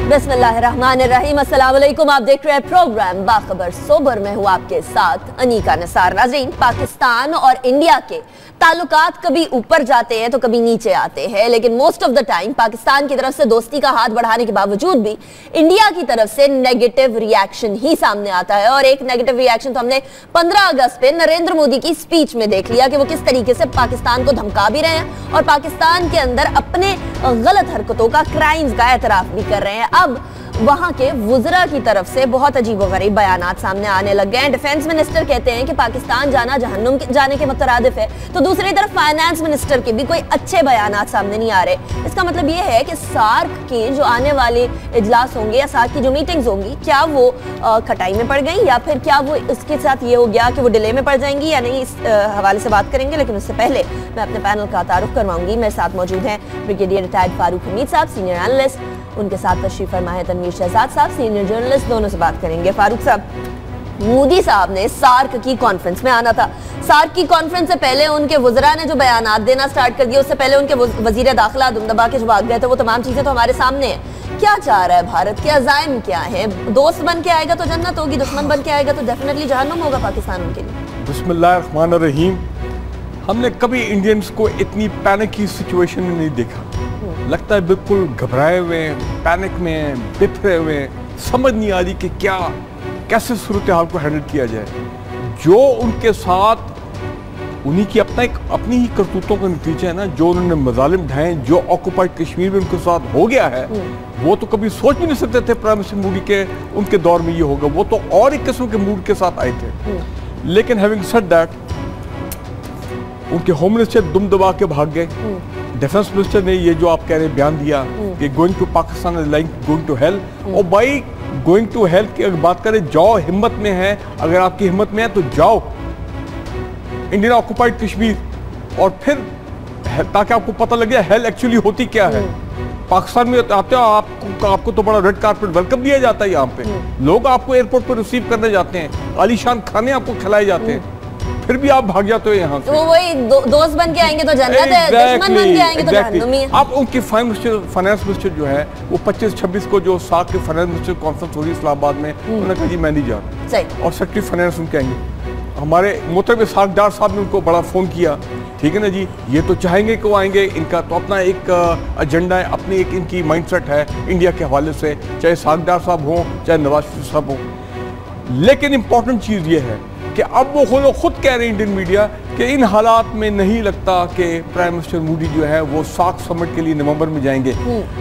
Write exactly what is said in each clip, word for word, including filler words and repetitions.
बिस्मिल्लाहिर्रहमानिर्रहीम, अस्सलाम वालेकुम। आप देख रहे हैं प्रोग्राम बाखबर सोबर में हूँ आपके साथ अनीका निसार। नाज़रीन, पाकिस्तान और इंडिया के ताल्लुकात कभी ऊपर जाते हैं तो कभी नीचे आते हैं, लेकिन most of the time Pakistan की तरफ से दोस्ती का हाथ बढ़ाने के बावजूद भी इंडिया की तरफ से नेगेटिव रिएक्शन ही सामने आता है। और एक नेगेटिव रिएक्शन तो हमने पंद्रह अगस्त पे नरेंद्र मोदी की स्पीच में देख लिया कि वो किस तरीके से पाकिस्तान को धमका भी रहे हैं और पाकिस्तान के अंदर अपने गलत हरकतों का, क्राइम्स का एतराफ भी कर रहे हैं। अब वहां के वुज़रा की तरफ से बहुत अजीबोगरीब बयानात सामने आने लग गए हैं। डिफेंस मिनिस्टर कहते हैं कि पाकिस्तान जाना जहन्नुम जाने के मुतरादिफ है, तो दूसरी तरफ फाइनेंस मिनिस्टर के भी कोई अच्छे बयानात सामने नहीं आ रहे। इसका मतलब ये है कि सार्क के जो आने वाले इजलास होंगे या सार्क की जो मीटिंग्स होंगी, क्या वो आ, खटाई में पड़ गई या फिर क्या वो इसके साथ ये हो गया कि वो डिले में पड़ जाएंगी या नहीं। इस हवाले से बात करेंगे, लेकिन उससे पहले मैं अपने पैनल का तारुफ करवाऊंगी। मेरे साथ मौजूद हैं ब्रिगेडियर रिटायर्ड फारूक हमीद साहब, सीनियर एनालिस्ट, उनके साथ तशरीफ फरमा है तनवीर शहजाद साहब, सीनियर जर्नलिस्ट। दोनों से बात करेंगे। फारूक साहब, मोदी साहब ने सार्क की कॉन्फ्रेंस में आना था। सार्क की कॉन्फ्रेंस से पहले उनके वुज़रा ने जो बयानात देना स्टार्ट कर दिया, उससे पहले उनके वजीर दाखिला दुमदबा के जो भाग गए थे, वो तमाम चीजें तो हमारे सामने है। क्या चाह रहा है भारत, के अज़ाइम क्या है? दोस्त बन के आएगा तो जन्नत होगी, दुश्मन बन के आएगा तो डेफिनेटली जहन्नुम होगा पाकिस्तान उनके लिए। बिस्मिल्लाहिर्रहमानिर्रहीम। हमने कभी इंडियंस को इतनी पैनिक की सिचुएशन में नहीं देखा। लगता है बिल्कुल घबराए हुए, पैनिक में, बिखरे हुए, समझ नहीं आ रही कि क्या कैसे सूरत हाल को हैंडल किया जाए। जो उनके साथ उन्हीं की अपना एक अपनी ही करतूतों का नतीजा है ना, जो उन्होंने मजालिम ढाए, जो ऑक्युपाइड कश्मीर में उनके साथ हो गया है, वो तो कभी सोच भी नहीं सकते थे प्राइम मिनिस्टर मोदी के उनके दौर में ये होगा। वो तो और एक किस्म के मूड के साथ आए थे। लेकिन हैविंग सेड दैट, उनके होम मिनिस्टर दुम दबा के भाग गए। डिफेंस मिनिस्टर ने ये जो आप कह रहे हैं बयान दिया कि going to Pakistan is like going to hell. और भाई गोइंग टू हेल की अगर बात करें, जाओ, हिम्मत में है, अगर आपकी हिम्मत में है तो जाओ इंडियन ऑक्युपाइड कश्मीर, और फिर ताकि आपको पता लगे हेल एक्चुअली होती क्या है। पाकिस्तान में आते हो आपको आपको तो बड़ा रेड कारपेट वेलकम दिया जाता है। यहाँ पे लोग आपको एयरपोर्ट पर रिसीव करने जाते हैं, आलीशान खाने आपको खिलाए जाते हैं, फिर भी आप भाग जाते हो यहाँ से। वो वही दो, दोस्त बन के आएंगे तो जन्नत है, दुश्मन बन के आएंगे तो जहन्नुम है। आप उनके फाइनेंस मिनिस्टर जो है वो पच्चीस छब्बीस को जो सार्क के फाइनेंस मिनिस्टर कॉन्फ्रेंस हो रही है इस्लामाबाद में, उन्होंने कहा जी मैं नहीं जा रहा, और सेक्रेटरी फाइनेंस उनके आएंगे। हमारे मोहतरम सार्कदार साहब ने उनको बड़ा फ़ोन किया, ठीक है ना जी, ये तो चाहेंगे कि वो आएंगे, इनका तो अपना एक एजेंडा है, अपनी एक इनकी माइंडसेट है इंडिया के हवाले से, चाहे सार्कदार साहब हों चाहे नवाज शरीफ साहब हों। लेकिन इंपॉर्टेंट चीज़ ये है कि अब वो खुद खुद कह रहे हैं इंडियन मीडिया कि इन हालात में नहीं लगता कि प्राइम मिनिस्टर मोदी जो है वो सार्क समिट के लिए नवंबर में जाएंगे।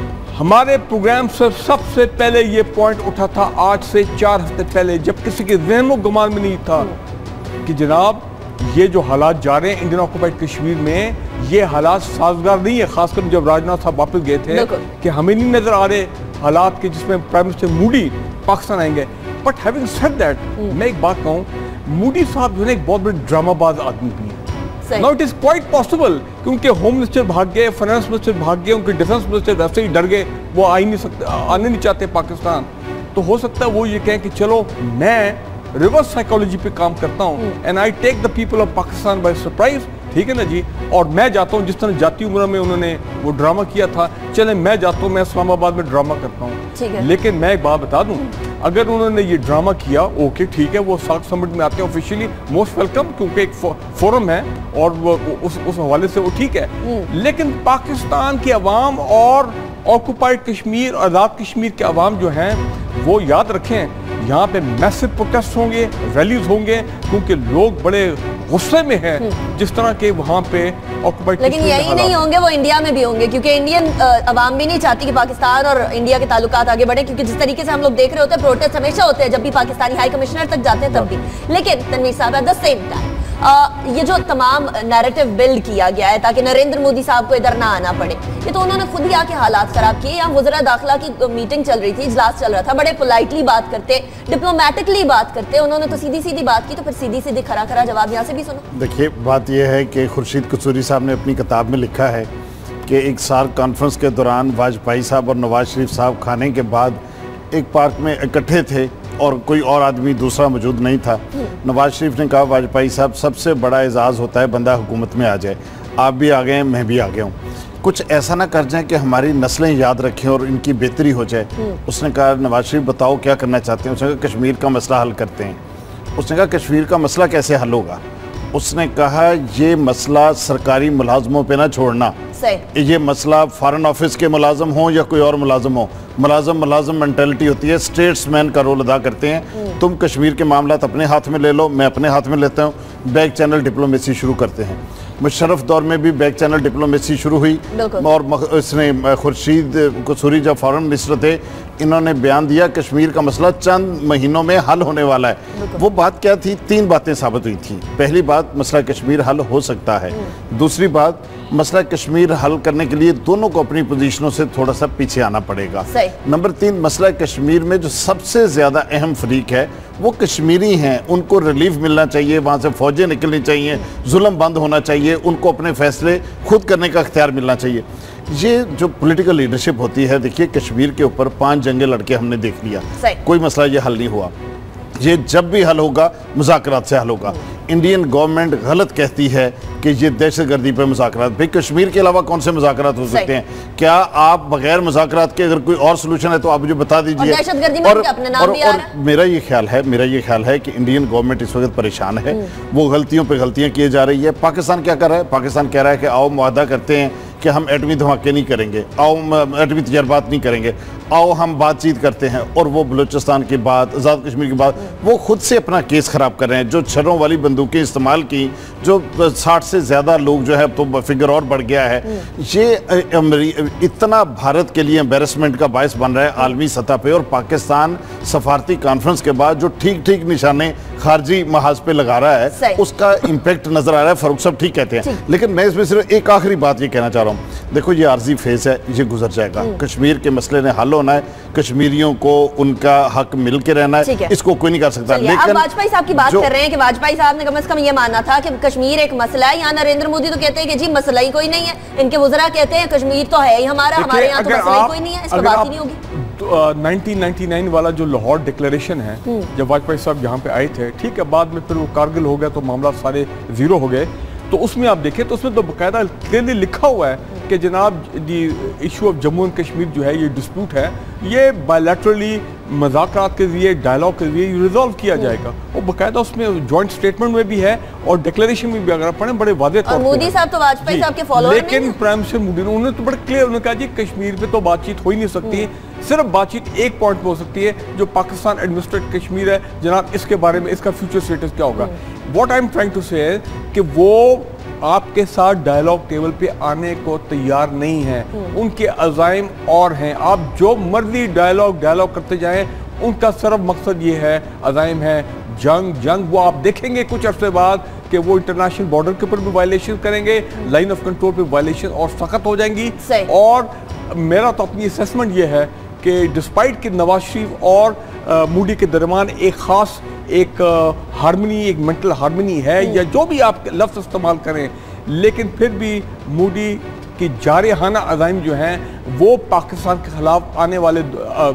हमारे प्रोग्राम से सबसे पहले ये पॉइंट उठा था आज से चार हफ्ते पहले, जब किसी के ज़हन गुमान में नहीं था कि जनाब ये जो हालात जा रहे हैं इंडियन ऑक्युपाइड कश्मीर में, ये हालात साजगार नहीं है। खासकर जब राजनाथ साहब वापस गए थे कि हमें नहीं नजर आ रहे हालात के जिसमें प्राइम मिनिस्टर मोदी पाकिस्तान आएंगे। बट हैविंग सेड दैट, मैं एक बात कहूँ, मोदी साहब जो है एक बहुत बड़े ड्रामाबाज आदमी भी है। Now it is quite possible कि उनके होम मिनिस्टर भाग गए, फाइनेंस मिनिस्टर भाग गए, उनके डिफेंस मिनिस्टर वैसे ही डर गए, वो आ ही नहीं सकते, आने नहीं चाहते पाकिस्तान। तो हो सकता है वो ये कहें कि चलो मैं रिवर्स साइकोलॉजी पे काम करता हूँ, and I take the people of Pakistan by surprise, ठीक है ना जी, और मैं जाता हूँ जिस तरह जाती उम्र में उन्होंने वो ड्रामा किया था, चले मैं जाता हूँ, मैं इस्लामाबाद में ड्रामा करता हूँ। लेकिन मैं एक बात बता दूँ, अगर उन्होंने ये ड्रामा किया, ओके ठीक है, वो सार्क समिट में आते हैं ऑफिशियली, मोस्ट वेलकम, क्योंकि एक फोरम है और वो उस उस हवाले से वो ठीक है। लेकिन पाकिस्तान की अवाम और ऑक्युपाइड कश्मीर, आज़ाद कश्मीर के अवाम जो हैं वो याद रखें, यहाँ पे मैसिव प्रोटेस्ट होंगे, रैलीज होंगे, क्योंकि लोग बड़े गुस्से में हैं जिस तरह के वहाँ पे ऑक्युपाइड। लेकिन यही नहीं होंगे, वो इंडिया में भी होंगे, क्योंकि इंडियन अवाम भी नहीं चाहती कि पाकिस्तान और इंडिया के ताल्लुकात आगे बढ़े, क्योंकि जिस तरीके से हम लोग देख रहे होते हैं प्रोटेस्ट हमेशा होते हैं जब भी पाकिस्तानी हाई कमिश्नर तक जाते हैं तब भी। लेकिन तनवीर साहब, एट द सेम टाइम ये जो तमाम नैरेटिव बिल्ड किया गया है ताकि नरेंद्र मोदी साहब को इधर ना आना पड़े, ये तो उन्होंने खुद ही आके हालात खराब किए। यहाँ वज़रा दाखिला की मीटिंग चल रही थी, इजलास चल रहा था, बड़े पोलाइटली बात करते, डिप्लोमेटिकली बात करते, उन्होंने तो सीधी सीधी बात की, तो फिर सीधी सीधी खरा खरा जवाब यहाँ से भी सुनो। देखिए, बात यह है कि खुर्शीद कसूरी साहब ने अपनी किताब में लिखा है कि एक सार्क कॉन्फ्रेंस के दौरान वाजपेयी साहब और नवाज शरीफ साहब खाने के बाद एक पार्क में इकट्ठे थे और कोई और आदमी दूसरा मौजूद नहीं था। नवाज शरीफ ने कहा, वाजपेयी साहब, सबसे बड़ा एजाज़ होता है बंदा हुकूमत में आ जाए, आप भी आ गए हैं, मैं भी आ गया हूँ। कुछ ऐसा ना कर जाए कि हमारी नस्लें याद रखें और इनकी बेहतरी हो जाए। उसने कहा नवाज शरीफ बताओ क्या करना चाहते हैं। उसने कहा कश्मीर का मसला हल करते हैं। उसने कहा कश्मीर का मसला कैसे हल होगा। उसने कहा ये मसला सरकारी मुलाजमों पे ना छोड़ना, ये मसला फॉरेन ऑफिस के मुलाजम हो या कोई और मुलाजम हो, मुलाजम मुलाजम मेंटेलिटी होती है, स्टेट्समैन का रोल अदा करते हैं। तुम कश्मीर के मामला अपने हाथ में ले लो, मैं अपने हाथ में लेता हूँ, बैक चैनल डिप्लोमेसी शुरू करते हैं। मुशर्रफ दौर में भी बैक चैनल डिप्लोमेसी शुरू हुई और इसने खुर्शीद कसूरी जब फॉरेन मिनिस्टर थे, इन्होंने बयान दिया कश्मीर का मसला चंद महीनों में हल होने वाला है। वो बात क्या थी? तीन बातें साबित हुई थी। पहली बात, मसला कश्मीर हल हो सकता है। दूसरी बात, मसला कश्मीर हल करने के लिए दोनों को अपनी पोजीशनों से थोड़ा सा पीछे आना पड़ेगा। नंबर तीन, मसला कश्मीर में जो सबसे ज्यादा अहम फरीक है वो कश्मीरी हैं, उनको रिलीफ मिलना चाहिए, वहाँ से फौजें निकलनी चाहिए, जुल्म बंद होना चाहिए, उनको अपने फैसले खुद करने का इख्तियार मिलना चाहिए। ये जो पॉलिटिकल लीडरशिप होती है, देखिए कश्मीर के ऊपर पांच जंगे लड़के हमने देख लिया, कोई मसला ये हल नहीं हुआ। ये जब भी हल होगा मुज़ाकरात से हल होगा। इंडियन गवर्नमेंट गलत कहती है कि ये दहशतगर्दी पे मुज़ाकरात, भाई कश्मीर के अलावा कौन से मुज़ाकरात हो सकते हैं? क्या आप बगैर मुज़ाकरात के अगर कोई और सोल्यूशन है तो आप मुझे बता दीजिए। और, और, और, और मेरा ये ख्याल है मेरा ये ख्याल है कि इंडियन गवर्नमेंट इस वक्त परेशान है, वो गलतियों पे गलतियां किए जा रही है। पाकिस्तान क्या कर रहा है? पाकिस्तान कह रहा है कि आओ मुआहदा करते हैं कि हम एटमी धमाके नहीं करेंगे, आओ एटमी तजर्बात नहीं करेंगे, आओ हम बातचीत करते हैं। और वो बलूचिस्तान की बात, आज़ाद कश्मीर की बात, वो खुद से अपना केस खराब कर रहे हैं। जो छर्रों वाली बंदूकें इस्तेमाल की, जो साठ से ज़्यादा लोग जो है, तो फिगर और बढ़ गया है। ये इतना भारत के लिए एम्बेरसमेंट का बायस बन रहा है आलमी सतह पे। और पाकिस्तान सफारती कॉन्फ्रेंस के बाद जो ठीक ठीक निशाने खारजी महाज पे लगा रहा है, उसका इम्पैक्ट नजर आ रहा है। फारूक साहब ठीक कहते हैं, लेकिन मैं इसमें सिर्फ एक आखिरी बात ये कहना चाह रहा हूँ। देखो ये आर्जी फेज है, ये गुजर जाएगा। कश्मीर के मसले ने हल होना है, कश्मीरियों को उनका हक मिल के रहना है, है। इसको कोई नहीं कर सकता। लेकिन वाजपेयी साहब की बात कर रहे हैं कि वाजपेयी साहब ने कम से कम ये माना था कि कश्मीर एक मसला है। यहाँ नरेंद्र मोदी तो कहते हैं कि जी मसला ही कोई नहीं है, इनके वज़रा कहते हैं कश्मीर तो है ही हमारा, हमारे यहाँ तो मसला ही कोई नहीं है, इस पर बात ही नहीं होगी। नाइनटीन नाइंटी नाइन वाला जो लाहौर डिक्लेरेशन है, जब वाजपेयी साहब यहाँ पे आए थे, ठीक है, बाद में फिर वो कारगिल हो गया तो मामला सारे जीरो हो गए। तो उसमें आप देखें तो उसमें तो बाकायदा क्लियरली लिखा हुआ है कि जनाब the issue of Jammu and Kashmir जो है, ये डिस्प्यूट है, ये बायलैटरली मुज़ाकरात के जरिए, डायलॉग के जरिए रिजॉल्व किया जाएगा। और बाकायदा उसमें जॉइंट स्टेटमेंट में भी है और डिक्लेरेशन में भी, अगर आप पढ़ें, बड़े वादे तौर पे। मोदी साहब तो वाजपेयी साहब के फॉलोअर, लेकिन प्राइम मिनिस्टर मोदी ने उन्होंने तो बड़े क्लियर उन्होंने कहा जी कश्मीर पे तो बातचीत हो ही नहीं सकती, सिर्फ बातचीत एक पॉइंट पे हो सकती है, जो पाकिस्तान एडमिनिस्ट्रेटेड कश्मीर है, जनाब इसके बारे में, इसका फ्यूचर स्टेटस क्या होगा। What I am trying to say कि वो आपके साथ डायलॉग टेबल पे आने को तैयार नहीं है, उनके अज़ाइम और हैं। आप जो मर्जी डायलॉग डायलॉग करते जाएं, उनका सिर्फ मकसद ये है, अज़ाइम है जंग जंग। वो आप देखेंगे कुछ अर्से बाद कि वो इंटरनेशनल बॉर्डर के ऊपर भी वायलेशन करेंगे, लाइन ऑफ कंट्रोल पे वायलेशन और सख्त हो जाएंगी। और मेरा तो अपनी असेसमेंट ये है कि डिस्पाइट कि नवाज शरीफ और मोदी के दरमियान एक ख़ास एक हारमनी, एक मेंटल हारमनी है, या जो भी आप लफ्ज़ इस्तेमाल करें, लेकिन फिर भी मोदी की जारहाना अज़ाइम जो हैं वो पाकिस्तान के खिलाफ आने वाले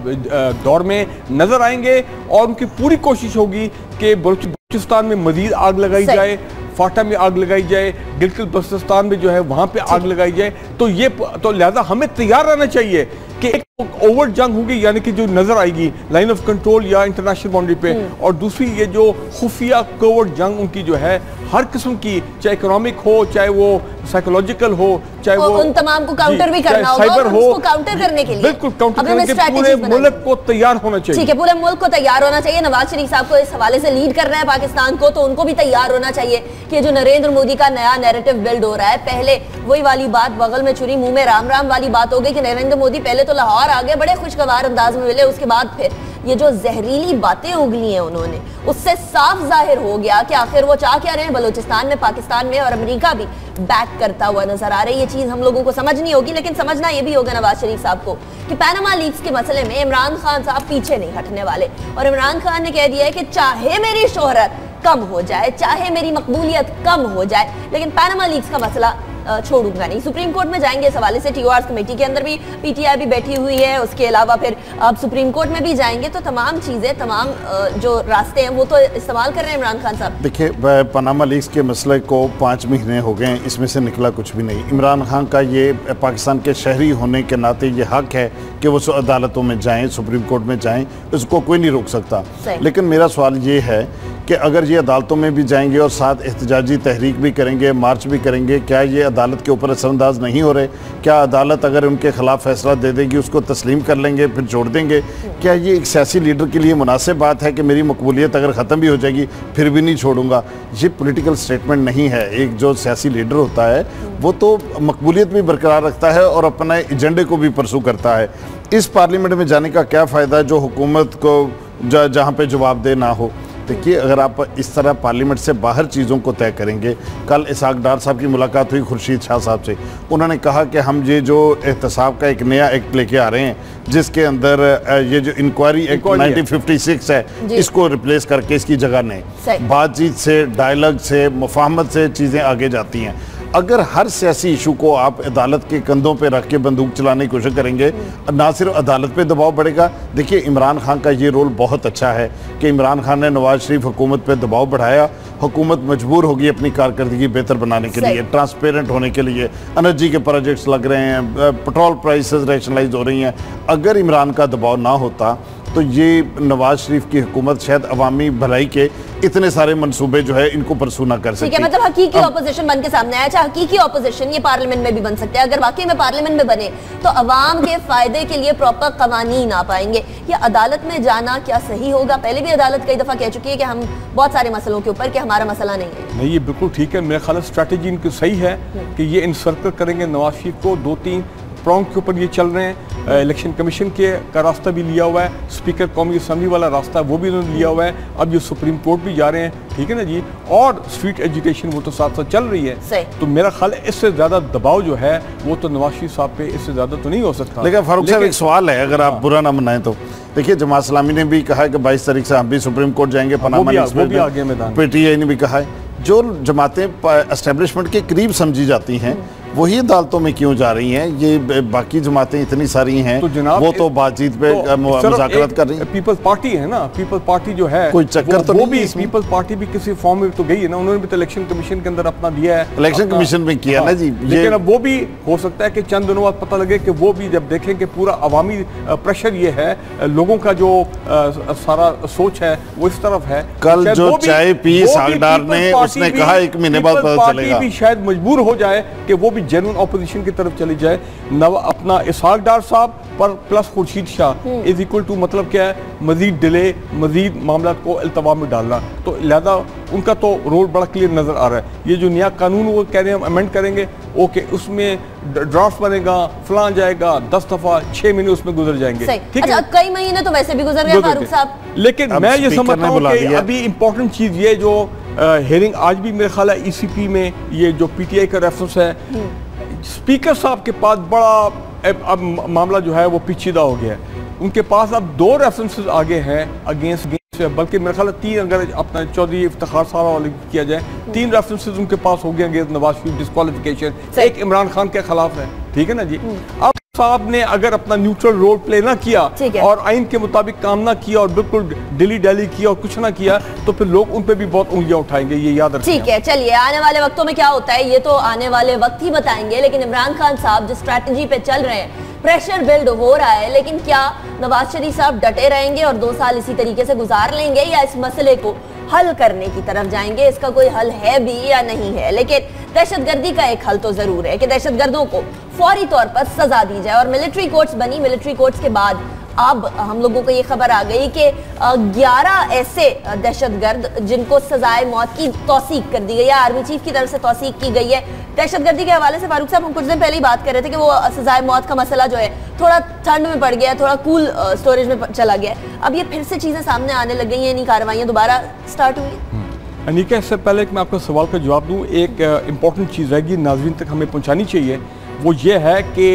दौर में नज़र आएंगे। और उनकी पूरी कोशिश होगी कि बलूचिस्तान में मज़ीद आग लगाई जाए, फाटा में आग लगाई जाए, गिलगित बल्तिस्तान में जो है वहाँ पे आग लगाई जाए। तो ये तो लिहाजा हमें तैयार रहना चाहिए कि एक ओवर जंग होगी, यानी कि जो नजर आएगी लाइन ऑफ कंट्रोल या इंटरनेशनल बाउंड्री पे, और दूसरी ये जो खुफिया कोवर्ट जंग उनकी जो है, हर किस्म की, चाहे इकोनॉमिक हो, चाहे वो साइकोलॉजिकल हो, चाहे वो उन तमाम को काउंटर भी करना होगा, साइबर हो, उसको काउंटर करने के लिए बिल्कुल काउंटर करने के पूरे मुल्क को तैयार होना चाहिए। ठीक है, पूरे मुल्क को तैयार होना चाहिए। नवाज शरीफ साहब को इस हवाले से लीड कर रहे हैं पाकिस्तान को, तो उनको भी तैयार होना चाहिए कि जो नरेंद्र मोदी का नया नैरेटिव बिल्ड हो रहा है, पहले वही वाली बात, बगल में छुरी मुंह में राम राम वाली बात हो गई कि नरेंद्र मोदी पहले तो लाहौर आ गए, बड़े खुशगवार अंदाज में मिले, उसके बाद फिर ये जो जहरीली बातें उगली हैं उन्होंने, उससे साफ जाहिर हो गया कि आखिर वो चाह क्या रहे हैं बलूचिस्तान में, पाकिस्तान में, और अमेरिका भी बैक करता हुआ नजर आ रहा है। ये चीज हम लोगों को समझनी होगी, लेकिन समझना ये भी होगा नवाज शरीफ साहब को कि पैनामा लीक्स के मसले में इमरान खान साहब पीछे नहीं हटने वाले। और इमरान खान ने कह दिया है कि चाहे मेरी शोहरत कम हो जाए, चाहे मेरी मकबूलियत कम हो जाए, लेकिन पैनामा लीक्स का मसला छोड़ूंगा नहीं। सुप्रीम कोर्ट में जाएंगे, इस हवाले से टीओआर कमेटी के अंदर भी पीटीआई भी बैठी हुई है, उसके अलावा फिर अब सुप्रीम कोर्ट में भी जाएंगे, तो तमाम चीजें, तमाम जो रास्ते हैं वो तो इस्तेमाल कर रहे हैं इमरान खान साहब। देखिए, पनामा लीक्स के मसले को पाँच महीने हो गए, इसमें से निकला कुछ भी नहीं। इमरान खान का ये पाकिस्तान के शहरी होने के नाते ये हक है कि वो अदालतों में जाएं, सुप्रीम कोर्ट में जाएं, उसको कोई नहीं रोक सकता। लेकिन मेरा सवाल ये है कि अगर ये अदालतों में भी जाएंगे और साथ एहतजाजी तहरीक भी करेंगे, मार्च भी करेंगे, क्या ये अदालत के ऊपर असरअंदाज नहीं हो रहे? क्या अदालत अगर उनके खिलाफ फैसला दे देगी उसको तस्लीम कर लेंगे फिर छोड़ देंगे? क्या ये एक सियासी लीडर के लिए मुनासिब बात है कि मेरी मकबूलियत अगर ख़त्म भी हो जाएगी फिर भी नहीं छोड़ूंगा? ये पॉलिटिकल स्टेटमेंट नहीं है। एक जो सियासी लीडर होता है वो तो मकबूलियत भी बरकरार रखता है और अपने एजेंडे को भी परसू करता है। इस पार्लियामेंट में जाने का क्या फ़ायदा जो हुकूमत को जहाँ पे जवाबदेह ना हो? देखिए, अगर आप इस तरह पार्लियामेंट से बाहर चीज़ों को तय करेंगे, कल इसाक डार साहब की मुलाकात हुई खुर्शीद शाह साहब से, उन्होंने कहा कि हम ये जो एहतसाब का एक नया एक्ट लेके आ रहे हैं जिसके अंदर ये जो inquiry act nineteen fifty six है इसको रिप्लेस करके इसकी जगह नहीं, बातचीत से, डायलॉग से, मुफाहमत से चीज़ें आगे जाती हैं। अगर हर सियासी इशू को आप अदालत के कंधों पे रख के बंदूक चलाने की कोशिश करेंगे, ना सिर्फ अदालत पे दबाव बढ़ेगा। देखिए, इमरान खान का ये रोल बहुत अच्छा है कि इमरान खान ने नवाज शरीफ हुकूमत पे दबाव बढ़ाया, हुकूमत मजबूर होगी अपनी कारकर्दगी बेहतर बनाने के लिए, ट्रांसपेरेंट होने के लिए। एनर्जी के प्रोजेक्ट्स लग रहे हैं, पेट्रोल प्राइसेस रैशनलाइज हो रही हैं। अगर इमरान का दबाव ना होता तो ये नवाज शरीफ की हुकूमत शायद अवामी भलाई के इतने सारे मंसूबे जो है इनको परसू ना कर सकती। ठीक है, मतलब हकीकी ऑपोजिशन बन के सामने आया। अच्छा, हकीकी ऑपोजिशन ये पार्लियामेंट में भी बन सकते हैं। अगर वाकई में पार्लियामेंट में बने तो अवाम के फायदे के लिए प्रॉपर कवानीन आ पाएंगे। ये अदालत में जाना क्या सही होगा? पहले भी अदालत कई दफा कह चुकी है कि हम बहुत सारे मसलों के ऊपर कि हमारा मसला नहीं है। नहीं, ये बिल्कुल ठीक है। मेरा ख्याल स्ट्रैटेजी इनकी सही है कि ये इनसर्कल करेंगे नवाज शरीफ को। दो तीन प्रॉन्ग के ऊपर ये चल रहे हैं। इलेक्शन कमीशन के का रास्ता भी लिया हुआ है, स्पीकर कौमी असम्बली वाला रास्ता वो भी उन्होंने लिया हुआ है। अब ये सुप्रीम कोर्ट भी जा रहे हैं, ठीक है ना जी, और स्ट्रीट एजुकेशन वो तो साथ साथ चल रही है। तो मेरा ख्याल है इससे ज्यादा दबाव जो है वो तो नवाज शरीफ साहब पे इससे ज्यादा तो नहीं हो सकता। लेकिन फारूक साहब, एक सवाल है, अगर आप बुरा ना मनाएं तो देखिए, जमात इस्लामी ने भी कहा है कि बाईस तारीख से हम भी सुप्रीम कोर्ट जाएंगे, पनामा लीक्स में। पीटीआई ने भी कहा है। जो जमातें एस्टेब्लिशमेंट के करीब समझी जाती हैं वही अदालतों में क्यों जा रही हैं? ये बाकी जमातें इतनी सारी हैं तो जनाब वो तो बातचीत पे तो मुज़ाकरात कर रही हैं। पीपल्स पार्टी है ना, पीपल्स पार्टी जो है कोई चक्कर तो वो भी पीपल्स पार्टी भी किसी फॉर्म में तो गई है ना, उन्होंने भी तो इलेक्शन कमीशन के अंदर अपना दिया है। इलेक्शन कमीशन में किया ना जी, लेकिन अब वो भी हो सकता है कि चंद दिनों बाद पता लगे कि वो भी जब देखें कि पूरा अवामी प्रेशर ये है, लोगों का जो सारा सोच है वो इस तरफ है। कल जो चाय पी सागदार ने उसने कहा एक महीने बाद पता चलेगा, भी शायद मजबूर हो जाए कि वो भी जेन्युइन ऑपोजिशन की तरफ चली जाए। नव अपना इसाक डार साहब पर plus Khurshid Shah is equal to मतलब क्या है, मजीद डिले, मजीद मामला को अल्तवा में डालना। तो लिहाजा उनका तो रोल बड़ा क्लियर नजर आ रहा है। ये जो नया कानून वो कह रहे हैं अमेंड करेंगे, ओके, उसमें ड्राफ्ट बनेगा, फलां जाएगा, दस दफा छह महीने उसमें गुजर जाएंगे। ठीक है, कई महीने तो वैसे भी गुजर गए फारूक साहब। लेकिन मैं ये समझता हूँ कि अभी इंपॉर्टेंट चीज ये जो हेयरिंग आज भी मेरे ख्याल है ईसीपी में ये जो पीटीआई का रेफरेंस है, स्पीकर साहब के पास बड़ा अब मामला जो है वो पेचीदा हो गया है। उनके पास अब दो रेफरेंसेस आगे हैं अगेंस्ट बल्कि मेरे ख्याल तीन, अगर अपना चौधरी इफ्तिखार साहब वाले किया जाए, तीन रेफरेंसेस उनके पास हो गए अगेंस्ट नवाज शरीफ डिस्क्वालिफिकेशन, एक इमरान खान के खिलाफ है, ठीक है ना जी। अब साहब ने अगर अपना न्यूट्रल रोल प्ले ना किया और आइन के मुताबिक काम ना किया और बिल्कुल डिली डैली किया और कुछ ना किया तो फिर लोग उन पे भी बहुत उंगलियां उठाएंगे, ये याद रखें। ठीक है, चलिए आने वाले वक्तों में क्या होता है ये तो आने वाले वक्त ही बताएंगे। लेकिन इमरान खान साहब जिस स्ट्रैटेजी पे चल रहे हैं, प्रेशर बिल्ड हो रहा है, लेकिन क्या नवाज शरीफ साहब डटे रहेंगे और दो साल इसी तरीके से गुजार लेंगे या इस मसले को हल करने की तरफ जाएंगे? इसका कोई हल है भी या नहीं है? लेकिन दहशतगर्दी का एक हल तो जरूर है कि दहशतगर्दों को फौरी तौर पर सजा दी जाए। और मिलिट्री कोर्ट्स बनी, मिलिट्री कोर्ट्स के बाद अब हम लोगों को ये खबर आ गई कि ग्यारह ऐसे दहशतगर्द जिनको सजाए मौत की तौसीक कर दी गई है, आर्मी चीफ की तरफ से तौसीक की गई है। दहशतगर्दी के हवाले से फारूक साहब हम कुछ दिन पहले ही बात कर रहे थे कि वो सजाए मौत का मसला जो है थोड़ा ठंड में पड़ गया है, थोड़ा कूल स्टोरेज में चला गया है। अब ये फिर से चीजें सामने आने लग गई हैं, इन्हीं कार्रवाइयाँ दोबारा स्टार्ट हुई। अनीका, इससे पहले कि मैं आपका सवाल का जवाब दूँ, एक इंपॉर्टेंट चीज़ रहेगी नाज़रीन तक हमें पहुँचानी चाहिए, वो ये है कि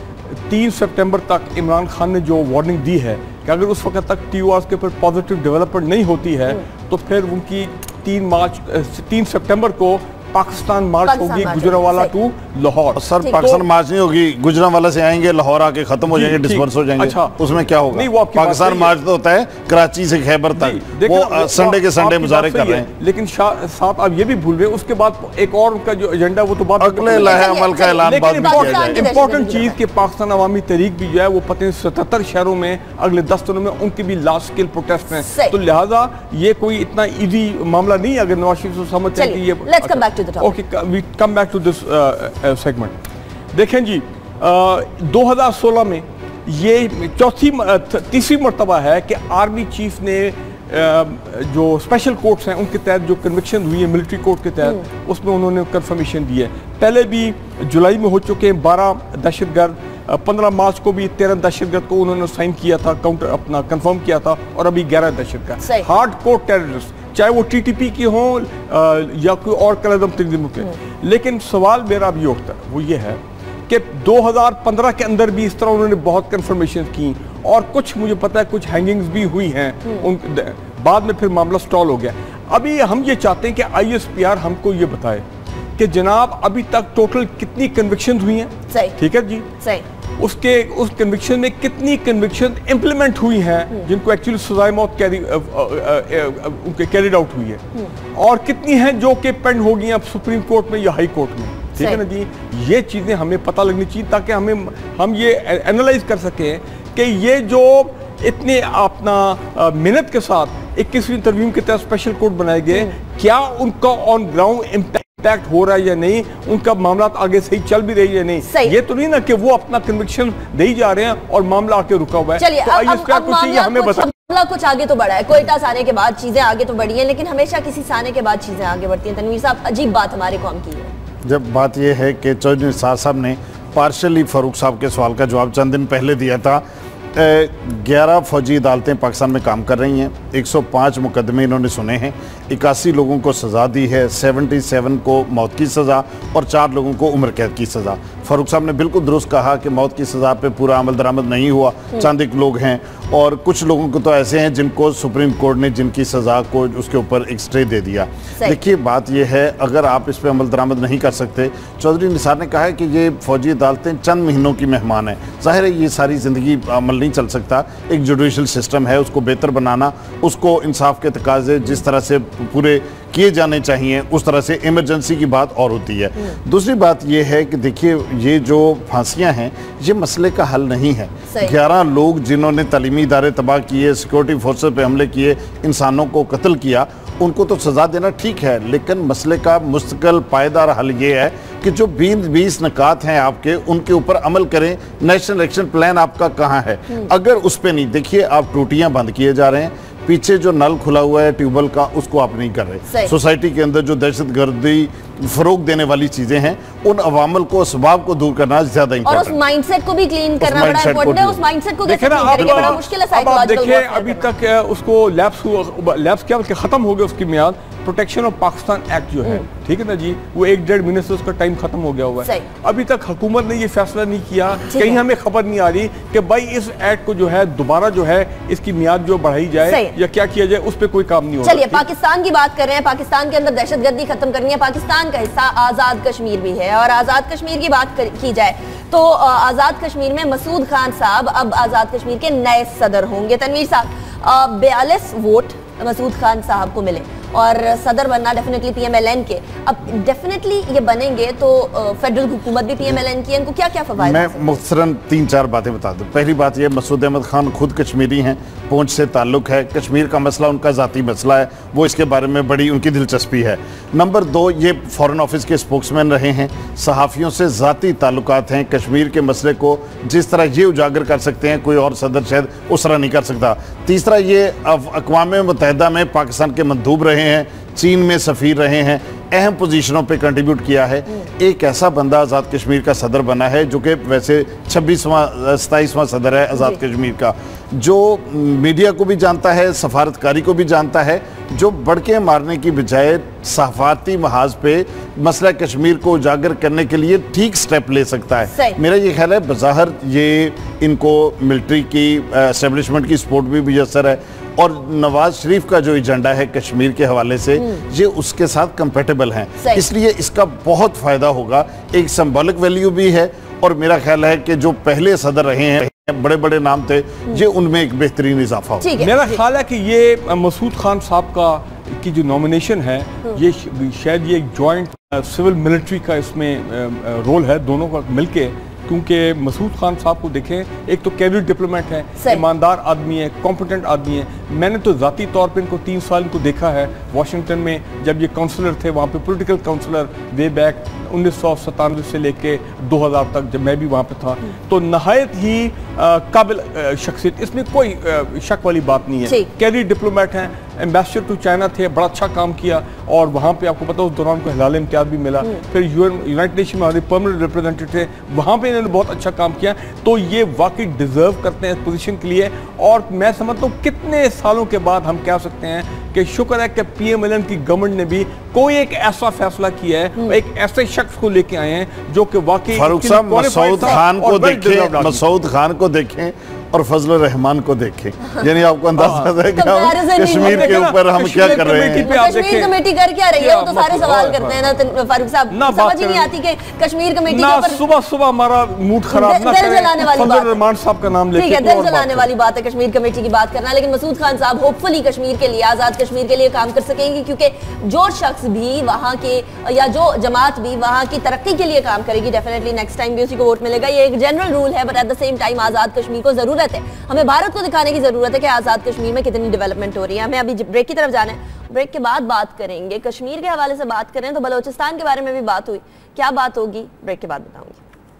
तीन सितंबर तक इमरान खान ने जो वार्निंग दी है कि अगर उस वक्त तक टी ओ आर के ऊपर पॉजिटिव डेवलपमेंट नहीं होती है तो फिर उनकी तीन मार्च तीन सितंबर को पाकिस्तान मार्च होगी Gujranwala to Lahore. Sir Pakistan march नहीं होगी, गुजरांवाला से आएंगे, लाहौर आके खत्म हो जाएंगे, डिस्पर्स हो जाएंगे। अच्छा, उसमें क्या होगा? नहीं, वो पाकिस्तान मार्च तो होता है कराची से खैबर तक, वो संडे के संडे मुजाहरे कर रहे हैं। लेकिन साथ आप ये भी भूल रहे हैं, उसके बाद एक और उनका जो एजेंडा वो तो बात अगले लहे अमल का ऐलान बाद में किया जाएगा। इंपॉर्टेंट चीज कि पाकिस्तान अवामी तहरीक भी जो है वो पता नहीं सतहत्तर शहरों में अगले दस दिनों में उनकी भी लार्ज स्केल प्रोटेस्ट हैं, तो लिहाजा ये कोई इतना इजी मामला नहीं अगर नवाज शरीफ को समझते हैं कि ये। Let's come back to the topic. Okay, we come back to this segment. देखें जी, दो हज़ार सोलह में ये चौथी तीसरी मरतबा है कि आर्मी चीफ ने जो स्पेशल कोर्ट्स हैं उनके तहत जो कन्विक्शन हुई है मिलिट्री कोर्ट के तहत, उसमें उन्होंने कंफर्मेशन दी है। पहले भी जुलाई में हो चुके हैं बारह दहशतगर्द, पंद्रह मार्च को भी तेरह दहशतगर्द को उन्होंने साइन किया था, काउंटर अपना कंफर्म किया था, और अभी ग्यारह दहशतगर्द हार्ड कोर टेररिस्ट, चाहे वो टीटीपी की हो या कोई और कलदम तंजीमों के। लेकिन सवाल मेरा भी उठता है वो ये है कि दो हज़ार पंद्रह के अंदर भी इस तरह उन्होंने बहुत कंफर्मेशन की, और कुछ मुझे पता है कुछ हैंगिंग्स भी हुई हैं, उन बाद में फिर मामला स्टॉल हो गया। अभी हम ये चाहते हैं कि आईएसपीआर हमको ये बताए कि जनाब अभी तक टोटल कितनी कन्विक्शन हुई हैं, ठीक है जी, सही, उसके उस कन्विक्शन में कितनी कन्विक्शन इंप्लीमेंट हुई हैं जिनको एक्चुअली सजाए मौत कैरी उनके कैरिड आउट हुई है, और कितनी हैं जो कि पेंड हो गई हैं सुप्रीम कोर्ट में या हाई कोर्ट में, ठीक है ना जी। ये चीज़ें हमें पता लगनी चाहिए ताकि हमें हम ये एनालाइज कर सकें कि ये जो इतने अपना मेहनत के साथ इक्कीसवीं तरमीम के तहत स्पेशल कोर्ट बनाए गए, क्या उनका ऑन ग्राउंड इम्पैक्ट हो रहा है या नहीं, उनका मामला आगे सही चल भी रही है या नहीं। ये तो नहीं ना कि वो अपना कन्विक्शन दे ही जा रहे हैं और मामला आके रुका हुआ है। चलिए, तो अब, अब, अब कुछ हमें बता मामला कुछ आगे तो बढ़ा है, कोयटा से आने के बाद चीजें आगे तो बढ़ी हैं, लेकिन हमेशा किसी से आने के बाद चीजें आगे बढ़ती हैं। तनवीर साहब, अजीब बात हमारे कौम की है। जब बात यह है कि चौधरी निसार साहब ने पार्शली फारूक साहब के सवाल का जवाब चंद दिन पहले दिया था। ग्यारह फौजी अदालतें पाकिस्तान में काम कर रही हैं, एक सौ पाँच मुकदमे इन्होंने सुने हैं, इक्यासी लोगों को सज़ा दी है, सतहत्तर को मौत की सज़ा और चार लोगों को उम्र कैद की सज़ा। फारूक साहब ने बिल्कुल दुरुस्त कहा कि मौत की सज़ा पे पूरा अमल दरामद नहीं हुआ, चंद एक लोग हैं, और कुछ लोगों को तो ऐसे हैं जिनको सुप्रीम कोर्ट ने जिनकी सज़ा को उसके ऊपर एक स्टे दे दिया। देखिए बात यह है, अगर आप इस पर अमल दरामद नहीं कर सकते, चौधरी निसार ने कहा है कि ये फौजी अदालतें चंद महीनों की मेहमान है, जाहिर है ये सारी ज़िंदगी अमल नहीं चल सकता। एक जुडिशल सिस्टम है, उसको बेहतर बनाना, उसको इंसाफ के तकाजे जिस तरह से पूरे किए जाने चाहिए उस तरह से इमरजेंसी की बात और होती है। दूसरी बात यह है कि देखिए ये जो फांसियां हैं ये मसले का हल नहीं है। ग्यारह लोग जिन्होंने तालीमी इदारे तबाह किए, सिक्योरिटी फोर्सेस पे हमले किए, इंसानों को कत्ल किया, उनको तो सज़ा देना ठीक है, लेकिन मसले का मुस्तकिल पायदार हल ये है कि जो बीस बीस निकात हैं आपके, उनके ऊपर अमल करें। नेशनल एक्शन प्लान आपका कहाँ है? अगर उस पर नहीं, देखिए आप टूटियाँ बंद किए जा रहे हैं, पीछे जो नल खुला हुआ है ट्यूबवेल का उसको आप नहीं कर रहे। सोसाइटी के अंदर जो दहशतगर्दी फरोग देने वाली चीजें हैं उन अवामल को, असबाब को दूर करना ज्यादा इंपॉर्टेंट है, और उस माइंडसेट को भी क्लीन करना बड़ा इंपॉर्टेंट है। उस माइंडसेट को कैसे क्लीन करेंगे, बड़ा मुश्किल है। अब आप देखिए अभी तक उसको लैप्स हुआ, लैप्स क्या बल्कि खत्म हो गया उसकी मियाद। प्रोटेक्शन ऑफ पाकिस्तान एक्ट जो है, ठीक है ना जी, वो एक डेढ़ महीने से उसका टाइम खत्म हो गया हुआ है। अभी तक हुकूमत ने ये फैसला नहीं किया, कहीं हमें खबर नहीं आ रही कि भाई इस एक्ट को जो है दोबारा जो है इसकी मियाद जो बढ़ाई जाए या क्या किया जाए, उस पर कोई काम नहीं हो रहा। चलिए पाकिस्तान की बात कर रहे हैं, पाकिस्तान के अंदर दहशतगर्दी खत्म करनी है, पाकिस्तान का हिस्सा आजाद कश्मीर भी है, और आजाद कश्मीर की बात की जाए तो आजाद कश्मीर में मसूद खान साहब अब आजाद कश्मीर के नए सदर होंगे। तनवीर साहब, बयालीस वोट मसूद खान साहब को मिले और सदर बनना डेफिनेटली पीएमएलएन के, अब डेफिनेटली ये बनेंगे तो फेडरल हुकूमत भी पीएमएलएन की है, इनको क्या क्या फवायद? मैं मुख्तसरन तीन चार बातें बता दूं। पहली बात ये, मसूद अहमद खान खुद कश्मीरी हैं, पूंछ से ताल्लुक है, कश्मीर का मसला उनका ज़ाती मसला है, वो इसके बारे में बड़ी उनकी दिलचस्पी है। नंबर दो, ये फॉरेन ऑफिस के स्पोक्समैन रहे हैं, सहाफ़ियों से ज़ाती ताल्लुकात हैं, कश्मीर के मसले को जिस तरह ये उजागर कर सकते हैं कोई और सदर शायद उस तरह नहीं कर सकता। तीसरा, ये अक़वाम मुत्तहिदा में पाकिस्तान के मंदूब रहे हैं, चीन में सफ़ीर रहे हैं, अहम पोजीशनों पे कंट्रीब्यूट किया है। एक ऐसा बंदा आज़ाद कश्मीर का सदर बना है जो कि वैसे छब्बीसवां सताईसवां सदर है आज़ाद कश्मीर का, जो मीडिया को भी जानता है, सफारतकारी को भी जानता है, जो बड़के मारने की बजाय सफारती महाज पे मसला कश्मीर को उजागर करने के लिए ठीक स्टेप ले सकता है। मेरा ये ख्याल है बज़ाहिर ये इनको मिलिट्री की एस्टेब्लिशमेंट की सपोर्ट भी मुयसर है, और नवाज शरीफ का जो एजेंडा है कश्मीर के हवाले से ये उसके साथ कंपेटेबल हैं, इसलिए इसका बहुत फायदा होगा। एक सिंबॉलिक वैल्यू भी है और मेरा ख्याल है कि जो पहले सदर रहे हैं बड़े बड़े नाम थे, ये उनमें एक बेहतरीन इजाफा हो। मेरा ख्याल है कि ये मसूद खान साहब का की जो नॉमिनेशन है ये शायद ये एक जॉइंट सिविल मिलिट्री का इसमें रोल है दोनों का मिलके, क्योंकि मसूद खान साहब को देखें, एक तो कैबिनेट डिप्लोमेट है, ईमानदार आदमी है, कॉम्पिटेंट आदमी है। मैंने तो ज़ाती तौर पे इनको तीन साल इनको देखा है वाशिंगटन में, जब ये काउंसलर थे वहाँ पे, पॉलिटिकल काउंसलर वे बैक उन्नीस सौ सतानवे से लेके दो हज़ार तक जब मैं भी वहाँ पे था। तो नहायत ही काबिल शख्सियत, इसमें कोई आ, शक वाली बात नहीं है। कैबिनेट डिप्लोमेट हैं, एम्बेसडर टू चाइना थे, बड़ा अच्छा काम किया और वहाँ पे आपको पता उस दौरान को हिलाल इम्तियाज भी मिला। फिर यूनाइटेड नेशन में हमारे परमानेंट रिप्रेजेंटेटिव थे, वहाँ पे इन्होंने बहुत अच्छा काम किया। तो ये वाकई डिजर्व करते हैं इस पोजीशन के लिए। और मैं समझता हूँ कितने सालों के बाद हम कह सकते हैं कि शुक्र है कि पीएमएलएन की गवर्नमेंट ने भी कोई एक ऐसा फैसला किया है, एक ऐसे शख्स को लेके आए हैं जो कि वाकई फारूक साहब मसूद खान को देखें, मसूद खान को देखें और फजल रहमान को देखें, यानी आपको अंदाजा है कि हम कश्मीर के ऊपर हम क्या कर रहे हैं। कश्मीर कमेटी कर क्या रही है, वो तो सारे सवाल करते हैं ना फारूक साहब, समझ ही नहीं आती कि कश्मीर कमेटी के ऊपर सुबह सुबह हमारा मूड खराब ना करें, फजल रहमान साहब का नाम लेके। ठीक है, दिल जलाने वाली बात है कश्मीर कमेटी की बात करना, लेकिन मसूद खान साहब होपफुली कश्मीर के लिए, आजाद कश्मीर के लिए काम कर सकेंगे, क्योंकि जो शख्स भी वहाँ के या जो जमात भी वहाँ की तरक्की के लिए काम करेगी, डेफिनेटली नेक्स्ट टाइम भी उसी को वोट मिलेगा। ये एक जनरल रूल है, but at the same time Azad Kashmir को जरूरत है, हमें भारत को दिखाने की जरूरत है कि आजाद कश्मीर में कितनी डेवलपमेंट हो रही है। हमें अभी ब्रेक की तरफ जाना है, ब्रेक के बाद बात करेंगे। कश्मीर के हवाले से बात करें तो बलोचिस्तान के बारे में भी बात हुई, क्या बात होगी ब्रेक के बाद बताऊंगी।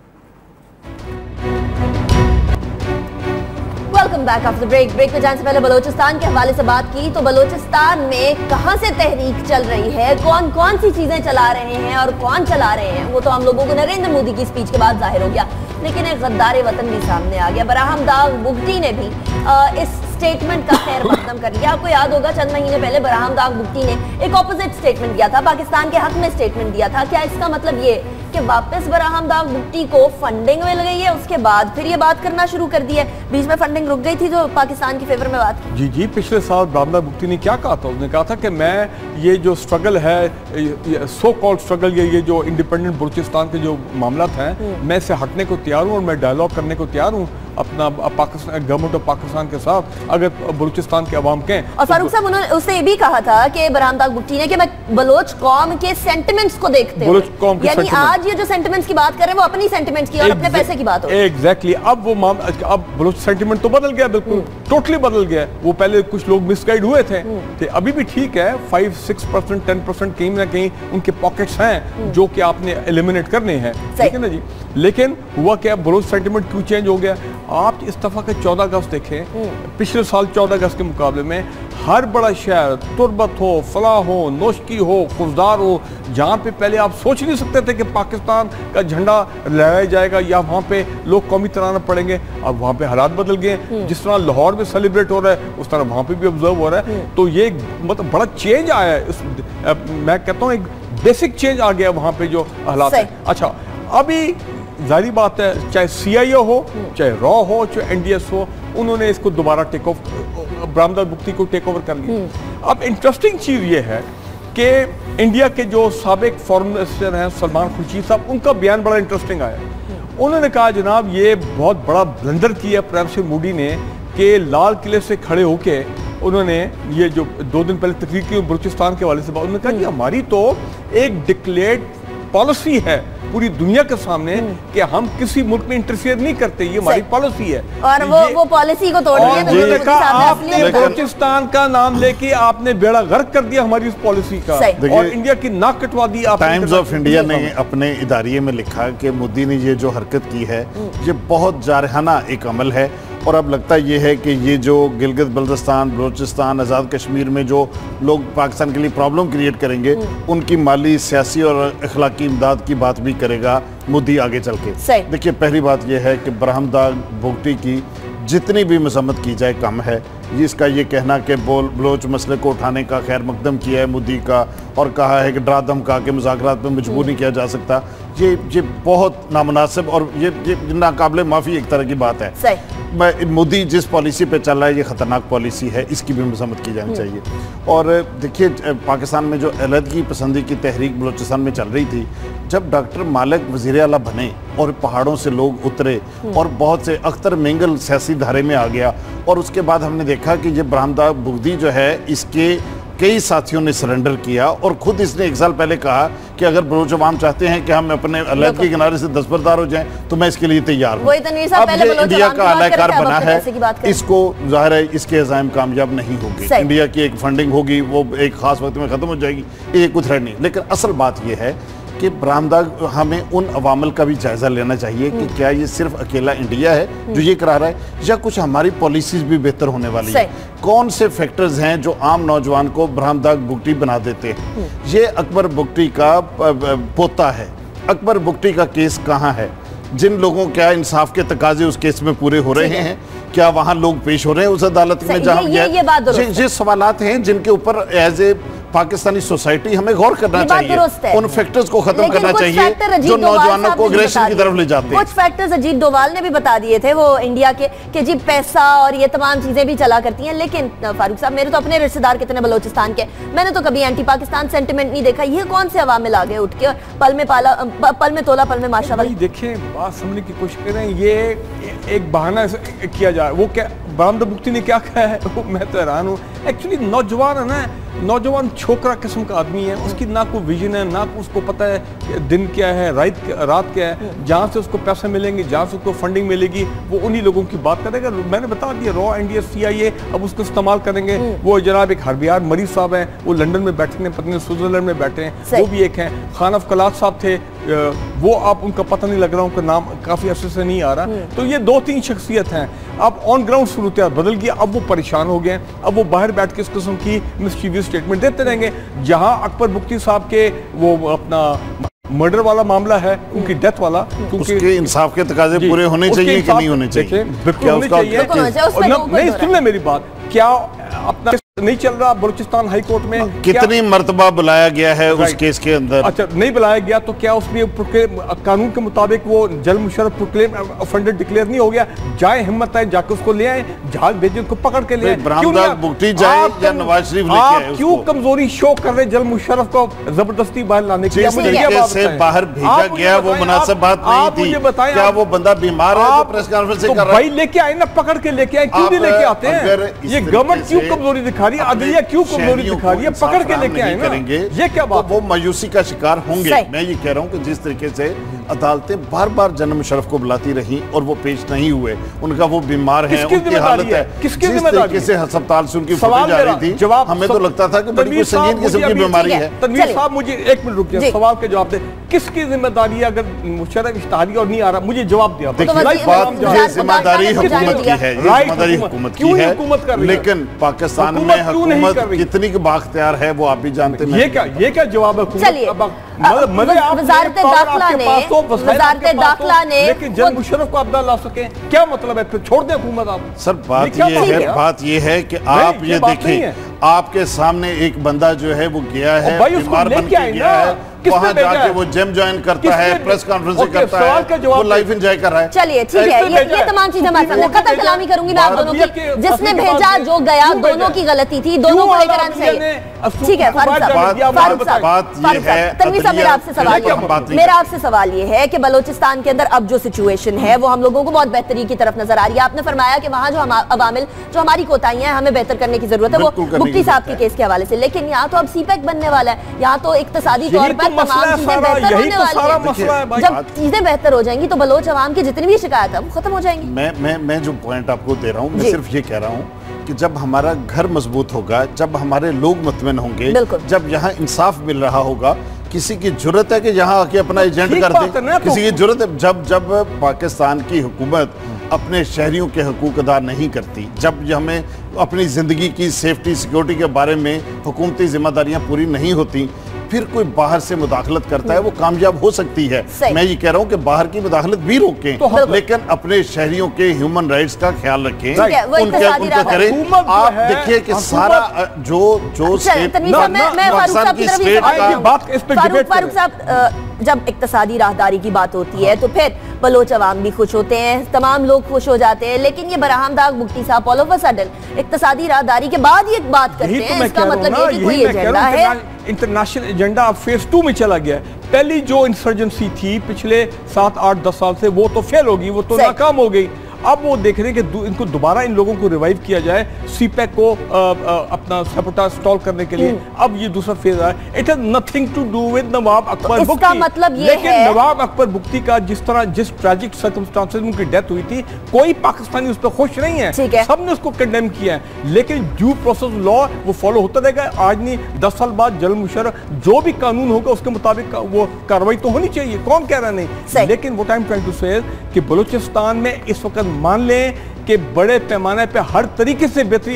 Welcome back after break. Break में जाने से पहले बलोचिस्तान के हवाले से बात की तो बलोचिस्तान में कहां से तहरीक चल रही है, कौन कौन सी चीजें चला रहे हैं और कौन चला रहे हैं, वो तो हम लोगों को नरेंद्र मोदी की स्पीच के बाद जाहिर हो गया। लेकिन एक गद्दार वतन भी सामने आ गया। बराहम दाग बुगटी ने भी आ, इस स्टेटमेंट का खैर मकदम कर लिया। आपको याद होगा चंद महीने पहले बराहम दाग बुगटी ने एक ऑपोजिट स्टेटमेंट दिया था, पाकिस्तान के हक में स्टेटमेंट दिया था। क्या इसका मतलब ये कि वापस बराहम दाग बुगटी को फंडिंग मिल गई है, उसके बाद फिर ये बात करना शुरू कर दी है? बीच में फंडिंग रुक गई थी जो पाकिस्तान की फेवर में बात। जी जी, पिछले साल बराहम दाग बुगटी ने क्या कहा था? उसने कहा था कि मैं ये जो स्ट्रगल है, सो कॉल्ड स्ट्रगल, ये ये जो इंडिपेंडेंट बलूचिस्तान के जो मामला हैं, मैं इससे हटने को तैयार हूँ और मैं डायलॉग करने को तैयार हूँ अपना पाकिस्तान गवर्नमेंट ऑफ पाकिस्तान के साथ, अगर बलूचिस्तान के अवाम के। और फारूक साहब उन्होंने उससे ये भी कहा था कि बराहम दाग बुगटी ने कि मैं बलोच कौम के सेंटिमेंट्स को देखते हुए, यानी आज ये जो सेंटिमेंट्स की बात कर रहे हैं वो अपनी सेंटिमेंट्स की और अपने पैसे की बात हो। एग्जैक्टली, अब वो अब बलोच सेंटिमेंट तो बदल गया, बिल्कुल टोटली बदल गया। वो पहले कुछ लोग मिसगाइड हुए थे, थे अभी भी ठीक है, five six percent ten percent कहीं ना कहीं उनके पॉकेट्स हैं जो कि आपने एलिमिनेट करने हैं, ठीक है ना जी। लेकिन हुआ क्या, बलोच सेंटिमेंट क्यों चेंज हो गया? आप इस दफा के चौदह अगस्त देखें, पिछले साल चौदह अगस्त के मुकाबले में हर बड़ा शहर, तुर्बत हो, फलाह हो, नौशकी हो, खुशदार हो, जहाँ पे पहले आप सोच नहीं सकते थे कि पाकिस्तान का झंडा लहराया जाएगा या वहाँ पे लोग कौमी तराना पड़ेंगे, अब वहाँ पे हालात बदल गए। जिस तरह लाहौर में सेलिब्रेट हो रहा है उस तरह वहाँ पे भी ऑब्जर्व हो रहा है। तो ये मतलब बड़ा चेंज आया है, इस, मैं कहता हूँ एक बेसिक चेंज आ गया वहाँ पे जो हालात है। अच्छा, अभी जाहिर बात है, चाहे सीआईए हो, चाहे रॉ हो, चाहे एनडीएस हो, उन्होंने इसको दोबारा टेक ऑफ, बराहम दाग बुगटी को टेक ओवर कर लिया। अब इंटरेस्टिंग चीज ये है कि इंडिया के जो साबिक फॉरेन मिनिस्टर हैं सलमान खुर्शीद साहब, उनका बयान बड़ा इंटरेस्टिंग आया। उन्होंने कहा जनाब ये बहुत बड़ा ब्लंडर किया प्राइम मिनिस्टर मोदी ने कि लाल किले से खड़े होके उन्होंने ये जो दो दिन पहले तकरीर की बलूचिस्तान के हवाले से, उन्होंने कहा कि हमारी तो एक डिक्लेयर्ड पॉलिसी है पूरी दुनिया के सामने कि हम किसी मुल्क में इंटरफियर नहीं करते, ये हमारी पॉलिसी है। और वो वो पॉलिसी को तोड़ दिया। तो आपने बलूचिस्तान का नाम लेके आपने बेड़ा गर्क कर दिया हमारी उस पॉलिसी का, और इंडिया की नाक कटवा दी। टाइम्स ऑफ इंडिया ने अपने इदारिये में लिखा कि मोदी ने ये जो हरकत की है ये बहुत जारहाना एक अमल है, और अब लगता ये है कि ये जो गिलगित बल्तिस्तान, बलूचिस्तान, आज़ाद कश्मीर में जो लोग पाकिस्तान के लिए प्रॉब्लम क्रिएट करेंगे उनकी माली, सियासी और अखलाकी इमदाद की बात भी करेगा मोदी आगे चल के। देखिए, पहली बात यह है कि बराहम दाग बुगटी की जितनी भी मजम्मत की जाए कम है। इसका ये कहना कि बोल बलोच मसले को उठाने का खैर मकदम किया है मोदी का और कहा है कि डरा धमका के मुज़ाकरात में मजबूर नहीं किया जा सकता, ये ये बहुत नामुनासिब और ये ये नाकाबिले माफ़ी एक तरह की बात है। सही। मोदी जिस पॉलिसी पे चल रहा है ये ख़तरनाक पॉलिसी है, इसकी भी मजम्मत की जानी चाहिए। और देखिए पाकिस्तान में जो अलहदगी पसंदी की तहरीक बलूचिस्तान में चल रही थी, जब डॉक्टर मालिक वज़ीर आला बने और पहाड़ों से लोग उतरे और बहुत से अख्तर मेंगल सियासी धारे में आ गया, और उसके बाद हमने देखा कि ये बरामदा बुगदी जो है इसके कई साथियों ने सरेंडर किया, और खुद इसने एक साल पहले कहा कि अगर बलूच अवाम चाहते हैं कि हम अपने अलहदगी के किनारे से दस्तबरदार हो जाएं तो मैं इसके लिए तैयार हूं। अब ये इंडिया का अलाकार बना है, इसको जाहिर है इसके अज़ाइम कामयाब नहीं होंगे। इंडिया की एक फंडिंग होगी, वो एक खास वक्त में खत्म हो जाएगी, ये कोई थ्रेड नहीं। लेकिन असल बात यह है कि बरामदा हमें उन अवामल का भी जायजा लेना चाहिए कि क्या ये सिर्फ अकेला इंडिया है जो ये करा रहा है, या कुछ हमारी पॉलिसीज भी बेहतर होने वाली है। कौन से फैक्टर्स हैं जो आम नौजवान को बरामदा बुगटी बना देते हैं। ये अकबर बुगटी का पोता है, अकबर बुगटी का केस कहाँ है, जिन लोगों क्या इंसाफ के तकाजे उस केस में पूरे हो रहे हैं, क्या वहाँ लोग पेश हो रहे हैं उस अदालत में जहाँ ये, ये, ये, ये सवालात हैं जिनके ऊपर एज ए पाकिस्तानी सोसाइटी हमें गौर करना चाहिए, उन फैक्टर्स को खत्म करना चाहिए जो नौजवानों को अग्रेशन की तरफ ले जाते हैं। कुछ फैक्टर्स अजीत डोवाल ने भी बता दिए थे वो इंडिया के कि जी पैसा और ये तमाम चीजें भी चला करती हैं। लेकिन फारूक साहब, मेरे तो अपने रिश्तेदार कितने बलोचिस्तान के, मैंने तो कभी एंटी पाकिस्तान सेंटिमेंट नहीं देखा। ये कौन से अवामिल आ गए उठ के, पल में पाला पल में तोला पल में माशा वाली। देखिए बात समझने की कोशिश कर रहे हैं, ये एक बहाना किया जाए। वो क्या बरामदा बुगटी ने क्या कहा है, मैं तो हैरान हूँ। एक्चुअली नौजवान है ना, नौजवान छोकरा किस्म का आदमी है, उसकी ना कोई विजन है, ना उसको पता है दिन क्या है, रात रात क्या है। जहाँ से उसको पैसे मिलेंगे, जहाँ से उसको फंडिंग मिलेगी, वो उन्हीं लोगों की बात करेगा। मैंने बता दिया, रॉ N D S C I A अब उसको इस्तेमाल करेंगे। वो जनाब एक हरबियार मरीज साहब हैं, वो लंदन में बैठे हैं, पत्नी स्विट्जरलैंड में बैठे हैं, वो भी एक हैं। खान अफ कलात साहब थे, वो आप उनका पता नहीं लग रहा, उनका नाम काफ़ी अर्से से नहीं आ रहा। तो ये दो तीन शख्सियत हैं। अब ऑन ग्राउंड सूरत बदल गया, अब वो परेशान हो गए, अब वो बाहर बैठ के इस किस्म की मिस्चीवियस स्टेटमेंट देते रहेंगे। जहां अकबर बुगटी साहब के वो अपना मर्डर वाला मामला है, उनकी डेथ वाला, उसके इंसाफ के तकाजे पूरे होने चाहिए कि नहीं होने चाहिए? बिल्कुल होने चाहिए। नहीं, सुन ले मेरी बात, क्या अपना नहीं चल रहा बलूचिस्तान हाई कोर्ट में? कितनी मर्तबा बुलाया गया है उस केस के अंदर? अच्छा, नहीं बुलाया गया तो क्या उसमें कानून के मुताबिक वो जल मुशर्रफ प्रोक्लेम ऑफेंडर डिक्लेयर नहीं हो गया? जाए, हिम्मत है, जाके उसको ले आए, जहाज भेजे, उसको पकड़ के ले आए। बरामदा बुगटी जाए या नवाज शरीफ लेके आए? आप क्यों कमजोरी शो कर रहे जल मुशर्रफ को जबरदस्ती बाहर लाने की? से बाहर भेजा गया वो मुनासिब बात नहीं थी। क्या वो बंदा बीमार है जो प्रेस कॉन्फ्रेंस कर रहा है? भाई लेके आए ना, पकड़ के लेके आए, क्यों नहीं लेके आते हैं? ये गवर्नमेंट क्यों कमजोरी दिखा रही है, अदलिया क्यों कमजोरी दिखा रही है? पकड़ के लेके आए ना, करेंगे ये क्या बात? वो मायूसी का शिकार होंगे। मैं ये कह रहा हूँ कि जिस तरीके से अदालतें बार बार जनरल मुशर्रफ को बुलाती रही और वो पेश नहीं हुए, उनका वो बीमार है, उनकी हालत है, किसकी जिस तरीके से अस्पताल से उनकी फुटेज जा रही थी, हमें तो लगता था कि बड़ी कोई संगीन किस्म की बीमारी है। तनवीर साहब, मुझे एक मिनट रुकिए, सवाल के जवाब दे। किसकी जिम्मेदारी है अगर मुशर्रफ इश्तिहारी और नहीं आ रहा? मुझे जवाब दिया। जिम्मेदारी हुकूमत की है, जिम्मेदारी हुकूमत की है, लेकिन पाकिस्तान में हुकूमत कितनी बाख्तियार है वो आप भी जानते हैं। ये क्या ये क्या जवाब है? चलिए, वज़ारत दाखिला ने वज़ारत दाखिला ने लेकिन जल मुशर्रफ को आप ना ला सके, क्या मतलब है? फिर छोड़ दें हुकूमत आप? सर बात ये है, बात ये है कि आप ये देखें, आपके सामने एक बंदा जो है वो गया है, बीमार बन के गया है, वहां जाके वो जिम ज्वाइन करता है, प्रेस कॉन्फ्रेंस करता है, वो लाइफ एंजॉय कर रहा है। चलिए ठीक है, ये ये तमाम चीजें मैं समझ खत्म कलामी करूंगी मैं आप दोनों की। जिसने भेजा, जो गया, दोनों की गलती थी, दोनों को लेकर आना चाहिए। ठीक है फारूक साहब, फारूक साहब, तनवीर साहब, मेरा आपसे सवाल है मेरा आपसे सवाल ये है कि बलोचिस्तान के अंदर अब जो सिचुएशन है वो हम लोगों को बहुत बेहतरी की तरफ नजर आ रही है। आपने फरमाया कि वहाँ जो अवामिल, जो हमारी कोताहियां हैं, हमें बेहतर करने की जरूरत है, वो बुगटी साहब के केस के हवाले से। लेकिन यहाँ तो अब सीपैक बनने वाला है, यहाँ तो इक्तिसादी तौर पर तमाम चीजें बेहतर होने वाली है। जब चीजें बेहतर हो जाएंगी तो बलोच अवाम की जितनी भी शिकायत है वो खत्म हो जाएंगी। मैं मैं मैं जो पॉइंट आपको दे रहा हूँ, मैं सिर्फ ये कह रहा हूँ कि जब हमारा घर मजबूत होगा, जब हमारे लोग मुतमईन होंगे, जब यहाँ इंसाफ मिल रहा होगा, किसी की जरूरत है कि यहाँ आके अपना एजेंट कर दे? किसी की जरूरत है? जब जब पाकिस्तान की हुकूमत अपने शहरियों के हकूक अदा नहीं करती, जब हमें अपनी ज़िंदगी की सेफ्टी सिक्योरिटी के बारे में हुकूमती जिम्मेदारियाँ पूरी नहीं होती, फिर कोई बाहर से मुदाखलत करता है वो कामयाब हो सकती है। मैं ये कह रहा हूँ कि बाहर की मुदाखलत भी रोकें, तो लेकिन अपने शहरियों के ह्यूमन राइट्स का ख्याल रखें, उनके उनके करें। आप देखिए कि सारा जो जो फारूक साहब, जब इक्तसादी राहदारी की बात होती है तो फिर बलोच अवाम भी खुश होते हैं, तमाम लोग खुश हो जाते हैं, लेकिन ये बरहम दाग मुफ्ती साहब ऑल ऑफ अ सडन इक्तसादी राहदारी के बाद ये बात करते हैं, तो इसका मतलब ये कि कोई एजेंडा है, इंटरनेशनल एजेंडा अब फेज टू में चला गया है। पहली जो इंसर्जेंसी थी पिछले सात आठ दस साल से वो तो फेल होगी, वो तो नाकाम हो गई। अब वो देख रहे हैं कि इनको दोबारा इन लोगों को रिवाइव किया जाए सीपैक को आ, आ, अपना सपोर्टा स्टॉल करने के लिए। अब ये दूसरा फेज है। It has nothing to do with Nawab Akbar तो बुख्ती, मतलब ये लेकिन है... नवाब अकबर बुख्ती का जिस तरह जिस ट्रैजिक सर्कमस्टांसेस में उनकी डेथ हुई थी, कोई पाकिस्तानी उस पर खुश नहीं है, है। सबने उसको कंडेम किया है, लेकिन ड्यू प्रोसेस लॉ वो फॉलो होता रहेगा। आज नहीं दस साल बाद जनरल मुशर्रफ जो भी कानून होगा उसके मुताबिक वो कार्रवाई तो होनी चाहिए, कौन कह रहा नहीं। लेकिन वो टाइम ट्राइंग टू से कि बलूचिस्तान में इस वक्त मान लें कि बड़े पैमाने पे हर तरीके से बेहतरी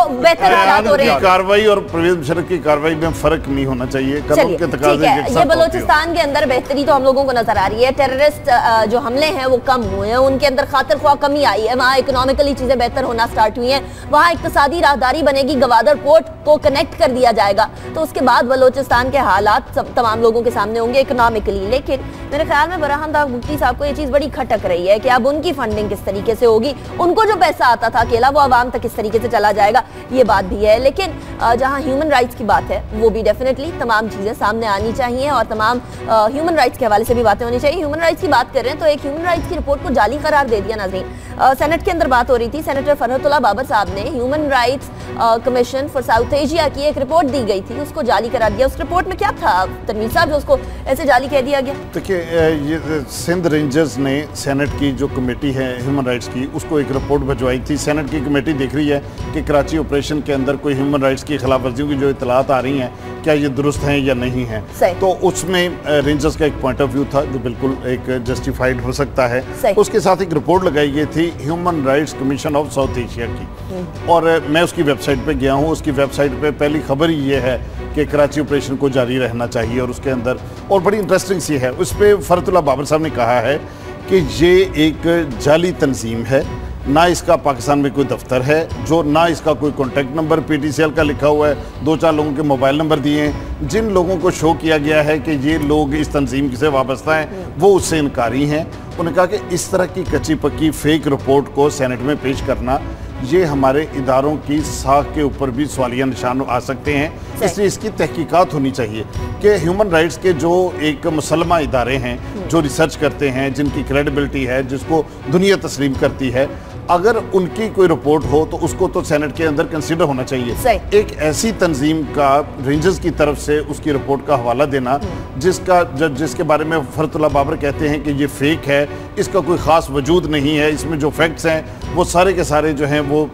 कार्रवाई और परवेज मुशर्रफ की कार्रवाई में फर्क नहीं होना चाहिए। कदम के तकाज़े के साथ ये बलूचिस्तान के अंदर बेहतरी तो हम लोगों को नजर आ रही है, टेररिस्ट जो हमले हैं वो कम हुए हैं, उनके अंदर खातिर ख्वाह कमी आई है, वहाँ इकोनॉमिकली चीजें बेहतर होना स्टार्ट हुई हैं, वहाँ इक्तसादी राहदारी बनेगी, गवादर पोर्ट को कनेक्ट कर दिया जाएगा, तो उसके बाद बलूचिस्तान के हालात तमाम लोगों के सामने होंगे इकोनॉमिकली। लेकिन मेरे ख्याल में बरहम दाग मुफ्ती साहब को ये चीज बड़ी खटक रही है कि अब उनकी फंडिंग किस तरीके से होगी, उनको जो पैसा आता था अकेला वो आवाम तक किस तरीके से चला जाएगा, ये बात भी है। लेकिन जहां ह्यूमन राइट्स की बात है वो भी डेफिनेटली तमाम चीजें सामने आनी चाहिए और तमाम ह्यूमन राइट्स के हवाले से भी बातें होनी चाहिए। ह्यूमन राइट्स की बात कर रहे हैं तो एक ह्यूमन राइट्स की रिपोर्ट को जाली करार दे दिया नाज़रीन। सेनेट के अंदर बात हो रही थी, सेनेटर फरहतुल्लाह बाबर साहब ने human rights commission for South Asia की एक रिपोर्ट दी गई थी, उसको जाली करार दिया। उस रिपोर्ट में क्या था तनवीर साहब जो उसको ऐसे जाली कह दिया गया? देखिए, ये सिंध रेंजर्स ने सेनेट की जो कमेटी है ह्यूमन राइट्स की उसको एक रिपोर्ट भिजवाई थी। सेनेट की कमेटी देख रही है कि कराची ऑपरेशन के अंदर कोई ह्यूमन राइट्स की खिलाफ वर्जियों की जो इतलात आ रही हैं क्या ये दुरुस्त हैं या नहीं है। तो उसमें रेंजर्स का एक पॉइंट ऑफ व्यू था जो बिल्कुल एक जस्टिफाइड हो सकता है। उसके साथ एक रिपोर्ट लगाई गई थी human rights commission of South Asia की, और मैं उसकी वेबसाइट पे गया हूँ। उसकी वेबसाइट पे पहली खबर ही ये है कि कराची ऑपरेशन को जारी रहना चाहिए, और उसके अंदर और बड़ी इंटरेस्टिंग सी है, उस पर फरहतुल्लाह बाबर साहब ने कहा है कि ये एक जाली तंजीम है, ना इसका पाकिस्तान में कोई दफ्तर है, जो ना इसका कोई कॉन्टैक्ट नंबर पीटीसीएल का लिखा हुआ है, दो चार लोगों के मोबाइल नंबर दिए हैं, जिन लोगों को शो किया गया है कि ये लोग इस तंजीम से वाबस्ता हैं वो उससे इनकारी हैं। उन्होंने कहा कि इस तरह की कच्ची पक्की फेक रिपोर्ट को सेनेट में पेश करना ये हमारे इदारों की साख के ऊपर भी सवालिया निशान आ सकते हैं, इसलिए इसकी तहकीकात होनी चाहिए कि ह्यूमन राइट्स के जो एक मुसलमा इदारे हैं जो रिसर्च करते हैं, जिनकी क्रेडिबिलिटी है, जिसको दुनिया तस्लीम करती है, अगर उनकी कोई रिपोर्ट हो तो उसको तो सेनेट के अंदर कंसीडर होना चाहिए। एक ऐसी तंजीम का रेंजर्स की तरफ से उसकी रिपोर्ट का हवाला देना जिसका जिसके बारे में फरहतुल्लाह बाबर कहते हैं कि ये फेक है, इसका कोई ख़ास वजूद नहीं है, इसमें जो फैक्ट्स हैं वो सारे के सारे जो हैं वो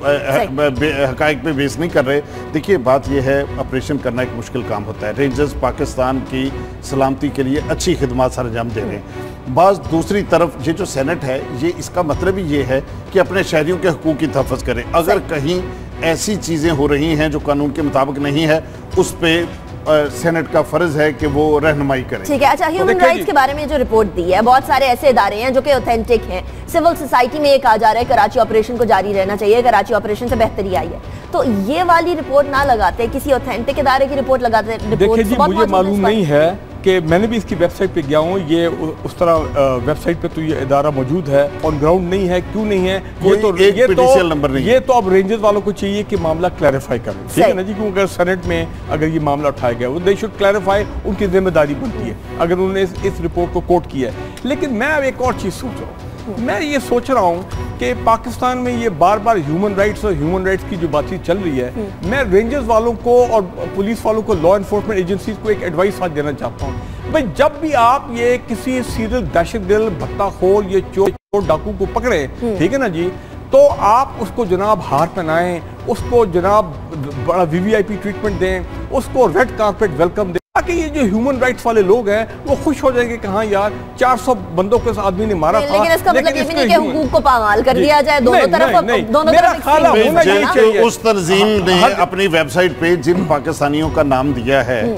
हकायक पे बेस नहीं कर रहे। देखिए, बात यह है, ऑपरेशन करना एक मुश्किल काम होता है। रेंजर्स पाकिस्तान की सलामती के लिए अच्छी खिदमत सर अंजाम दे रहे हैं। बाज़ दूसरी तरफ ये जो सेनेट है ये इसका मतलब ही ये है कि अपने शहरियों के हकूक़ की तहफ़्फ़ुज़ करें। अगर कहीं ऐसी चीज़ें हो रही हैं जो कानून के मुताबिक नहीं है, उस पर सेनेट का फर्ज है कि वो रहनुमाई करें। ठीक है। अच्छा, ह्यूमन राइट्स के बारे में जो रिपोर्ट दी है, बहुत सारे ऐसे इदारे हैं जो कि ऑथेंटिक हैं। सिविल सोसाइटी में ये कहा जा रहा है कराची ऑपरेशन को जारी रहना चाहिए, कराची ऑपरेशन से बेहतरी आई है, तो ये वाली रिपोर्ट ना लगाते, किसी ऑथेंटिक इदारे की रिपोर्ट लगाते। देखिए जी, मुझे मालूम नहीं है कि मैंने भी इसकी वेबसाइट पे गया हूँ, ये उस तरह वेबसाइट पे तो ये इदारा मौजूद है, ऑन ग्राउंड नहीं है। क्यों नहीं है? ये तो ये तो नंबर नहीं ये तो अब रेंजर्स वालों को चाहिए कि मामला क्लैरिफाई करें, ठीक है ना जी, क्योंकि अगर सेनेट में अगर ये मामला उठाया गया वो दे शुड क्लैरिफाई, उनकी जिम्मेदारी बनती है अगर उन्होंने इस, इस रिपोर्ट को कोट किया है। लेकिन मैं अब एक और चीज़ सोच रहा हूँ, मैं ये सोच रहा हूँ कि पाकिस्तान में ये बार बार ह्यूमन राइट्स और ह्यूमन राइट्स की जो बातचीत चल रही है, मैं रेंजर्स वालों को और पुलिस वालों को, लॉ एनफोर्समेंट एजेंसीज को एक एडवाइस आज देना चाहता हूँ। भाई, जब भी आप ये किसी सीरियल दहशतगर्द, भत्ताखोर, ये चोर डाकू को पकड़े, ठीक है ना जी, तो आप उसको जनाब हार पहनाएं, उसको जनाब बड़ा वीवीआईपी ट्रीटमेंट दें, उसको रेड कारपेट वेलकम दें, ताकि ये जो ह्यूमन राइट्स वाले लोग हैं वो खुश हो जाएंगे कि हाँ यार चार सौ बंदों को इस आदमी ने मारा था। लेकिन इसका मतलब ये भी नहीं कि हुकूक को पामाल कर दिया जाए, दोनों तरफ दोनों तरफ। उस तंजीम ने अपनी वेबसाइट पे जिन पाकिस्तानियों का नाम दिया है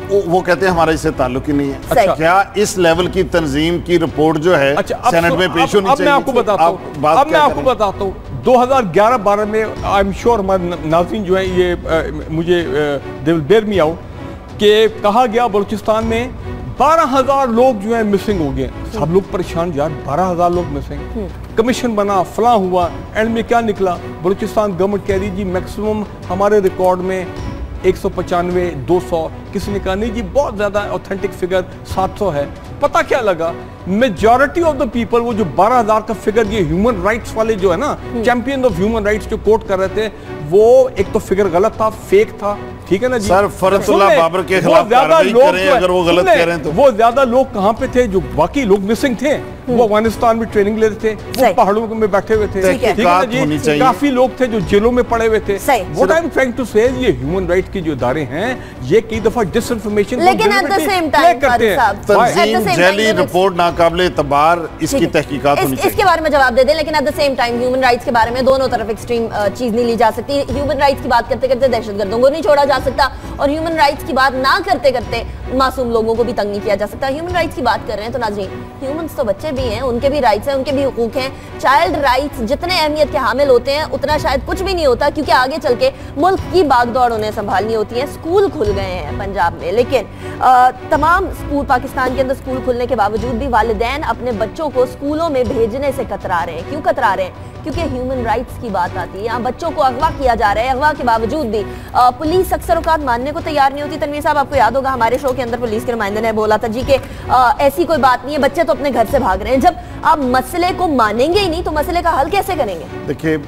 वो, वो कहते हैं हमारा इससे ताल्लुक ही नहीं है। अच्छा। क्या इस लेवल की तंजीम की रिपोर्ट जो है अच्छा, सेनेट में पेश होनी चाहिए? अब मैं आपको बताता हूँ अब मैं आपको बताता हूँ दो हज़ार ग्यारह बारह में आई एम श्योर हमारे नाज़रीन जो है ये आ, मुझे they will bear me out कि कहा गया बलूचिस्तान में बारह हजार लोग जो है मिसिंग हो गए। सब लोग परेशान यार, बारह हजार लोग मिसिंग। कमीशन बना, फला हुआ, एंड में क्या निकला? बलूचिस्तान गवर्नमेंट कह रही जी मैक्सिमम हमारे रिकॉर्ड में एक सौ पचानवे दो सौ, किसी ने कहा नहीं जी बहुत ज्यादा ऑथेंटिक फिगर सात सौ है। पता क्या लगा, मेजॉरिटी ऑफ द पीपल, वो जो बारह हजार का फिगर ये ह्यूमन राइट्स वाले जो है ना, चैंपियन ऑफ ह्यूमन राइट्स जो कोट कर रहे थे, वो एक तो फिगर गलत था, फेक था, ठीक है ना जी। सर फरतुल्लाह बाबर के खिलाफ कार्रवाई करें अगर वो गलत कह रहे हैं तो। वो ज्यादा लोग कहां पे थे? जो बाकी लोग मिसिंग थे वो अफगानिस्तान में ट्रेनिंग ले रहे थे, वो पहाड़ों में बैठे हुए थे, ठीक है ना जी। काफी लोग थे जो जेलों में पड़े हुए थे। What I am trying to say, ये ह्यूमन राइट्स की जो इदारे हैं ये कई दफा डिसइंफॉर्मेशन लेकिन एट द सेम टाइम करते हैं। तंजीम जैली रिपोर्ट नाकाबिले एतबार, इसकी तहकीकात होनी चाहिए। इसके बारे में जवाब दे दें, लेकिन at the same time human rights के बारे में दोनों तरफ एक्सट्रीम चीज नहीं ली जा सकती। ह्यूमन राइट्स की बात करते करते दहशतगर्दों को नहीं छोड़ा जा सकता, और ह्यूमन राइट्स की बात ना करते करते मासूम लोगों को भी तंग नहीं किया जा सकता। ह्यूमन राइट्स की बात कर रहे हैं तो नाज़रीन, ह्यूमंस तो बच्चे भी हैं, उनके भी राइट्स हैं, उनके भी हुकूक हैं। चाइल्ड राइट्स जितने अहमियत के हामिल होते हैं उतना शायद कुछ भी नहीं होता, क्योंकि आगे चल के मुल्क की बागदौड़ उन्हें संभालनी होती है। स्कूल खुल गए हैं पंजाब में, लेकिन आ, तमाम स्कूल पाकिस्तान के अंदर स्कूल खुलने के बावजूद भी वालिदैन अपने बच्चों को स्कूलों में भेजने से कतरा रहे हैं। क्यों कतरा रहे हैं? क्योंकि ह्यूमन राइट्स की बात आती है, यहाँ बच्चों को अगवा किया जा रहा है। अगवा के बावजूद भी आ, पुलिस अक्सर औकात मानने को तैयार नहीं होती। तनवीर साहब, आपको याद होगा हमारे शो के अंदर पुलिस के नुमाइंदे ने बोला था जी कि ऐसी कोई बात नहीं है, बच्चे तो अपने घर से भाग रहे हैं। जब आप मसले को मानेंगे ही नहीं तो मसले का हल कैसे करेंगे? देखिए,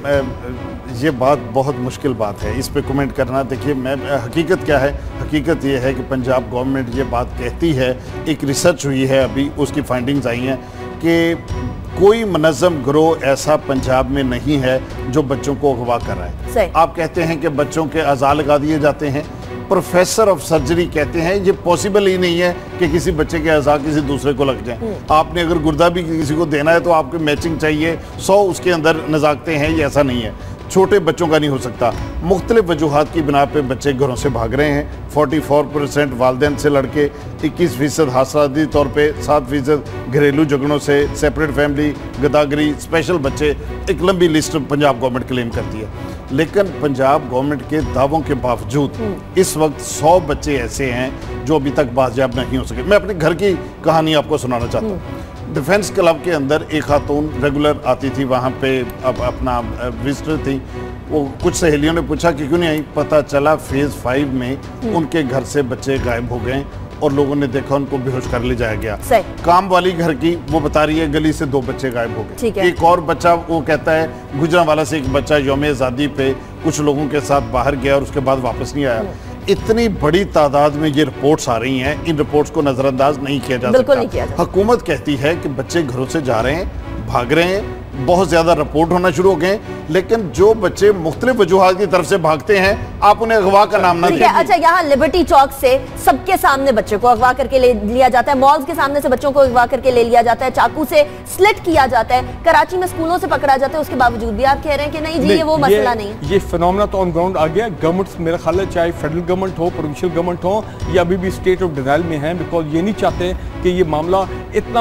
ये बात बहुत मुश्किल बात है, इस पे कमेंट करना। देखिए, मैं हकीकत क्या है, हकीकत ये है कि पंजाब गवर्नमेंट ये बात कहती है, एक रिसर्च हुई है अभी, उसकी फाइंडिंग्स आई हैं कि कोई मुनज़्ज़म गिरोह ऐसा पंजाब में नहीं है जो बच्चों को अगवा कर रहा है। आप कहते हैं कि बच्चों के अज़ा लगा दिए जाते हैं, प्रोफेसर ऑफ सर्जरी कहते हैं ये पॉसिबल ही नहीं है कि किसी बच्चे के अज़ा किसी दूसरे को लग जाए। आपने अगर गुर्दा भी किसी को देना है तो आपको मैचिंग चाहिए, सौ उसके अंदर नज़ाकते हैं, ये ऐसा नहीं है। छोटे बच्चों का नहीं हो सकता। मुख्तलिफ वजूहात की बिना पे बच्चे घरों से भाग रहे हैं। चौवालीस परसेंट वालदैन से लड़के, इक्कीस फीसद हादसाती तौर पे, सात फीसद घरेलू झगड़ों से, सेपरेट फैमिली, गदागरी, स्पेशल बच्चे, एक लंबी लिस्ट पंजाब गवर्नमेंट क्लेम करती है। लेकिन पंजाब गवर्नमेंट के दावों के बावजूद इस वक्त सौ बच्चे ऐसे हैं जो अभी तक बाजियाब नहीं हो सके। मैं अपने घर की कहानी आपको सुनाना चाहता हूँ। डिफेंस क्लब के अंदर एक खातून रेगुलर आती थी, वहाँ पे अब अपना विजिटर थी। वो कुछ सहेलियों ने पूछा कि क्यों नहीं आई, पता चला फेज़ फाइव में उनके घर से बच्चे गायब हो गए और लोगों ने देखा उनको बेहोश कर ले जाया गया। काम वाली घर की वो बता रही है गली से दो बच्चे गायब हो गए। एक और बच्चा, वो कहता है गुजरांवाला से एक बच्चा यौम आज़ादी पे कुछ लोगों के साथ बाहर गया और उसके बाद वापस नहीं आया। इतनी बड़ी तादाद में ये रिपोर्ट्स आ रही हैं, इन रिपोर्ट्स को नजरअंदाज नहीं किया जा सकता। हुकूमत कहती है कि बच्चे घरों से जा रहे हैं, भाग रहे हैं, बहुत ज्यादा रिपोर्ट होना शुरू हो गए, लेकिन जो बच्चे मुख्तलिफ वजूहात की तरफ से भागते हैं आप उन्हें अगवा का नाम ना दीजिए। अच्छा, यहाँ लिबर्टी चौक से सबके सामने बच्चे को अगवा करके ले लिया जाता है, मॉल्स के सामने से बच्चों को अगवा करके ले लिया जाता है, चाकू से स्लिट किया जाता है, कराची में स्कूलों से पकड़ा जाता है। उसके बावजूद भी आप कह रहे हैं कि नहीं जी ये वो मसला नहीं है। ये फिनोमेना तो ऑन ग्राउंड आ गया। गवर्नमेंट मेरा ख्याल है चाहे फेडरल गवर्नमेंट हो, प्रोविंशियल गवर्नमेंट हो, या अभी भी स्टेट ऑफ डिनाइल में है, बिकॉज ये नहीं चाहते कि ये मामला इतना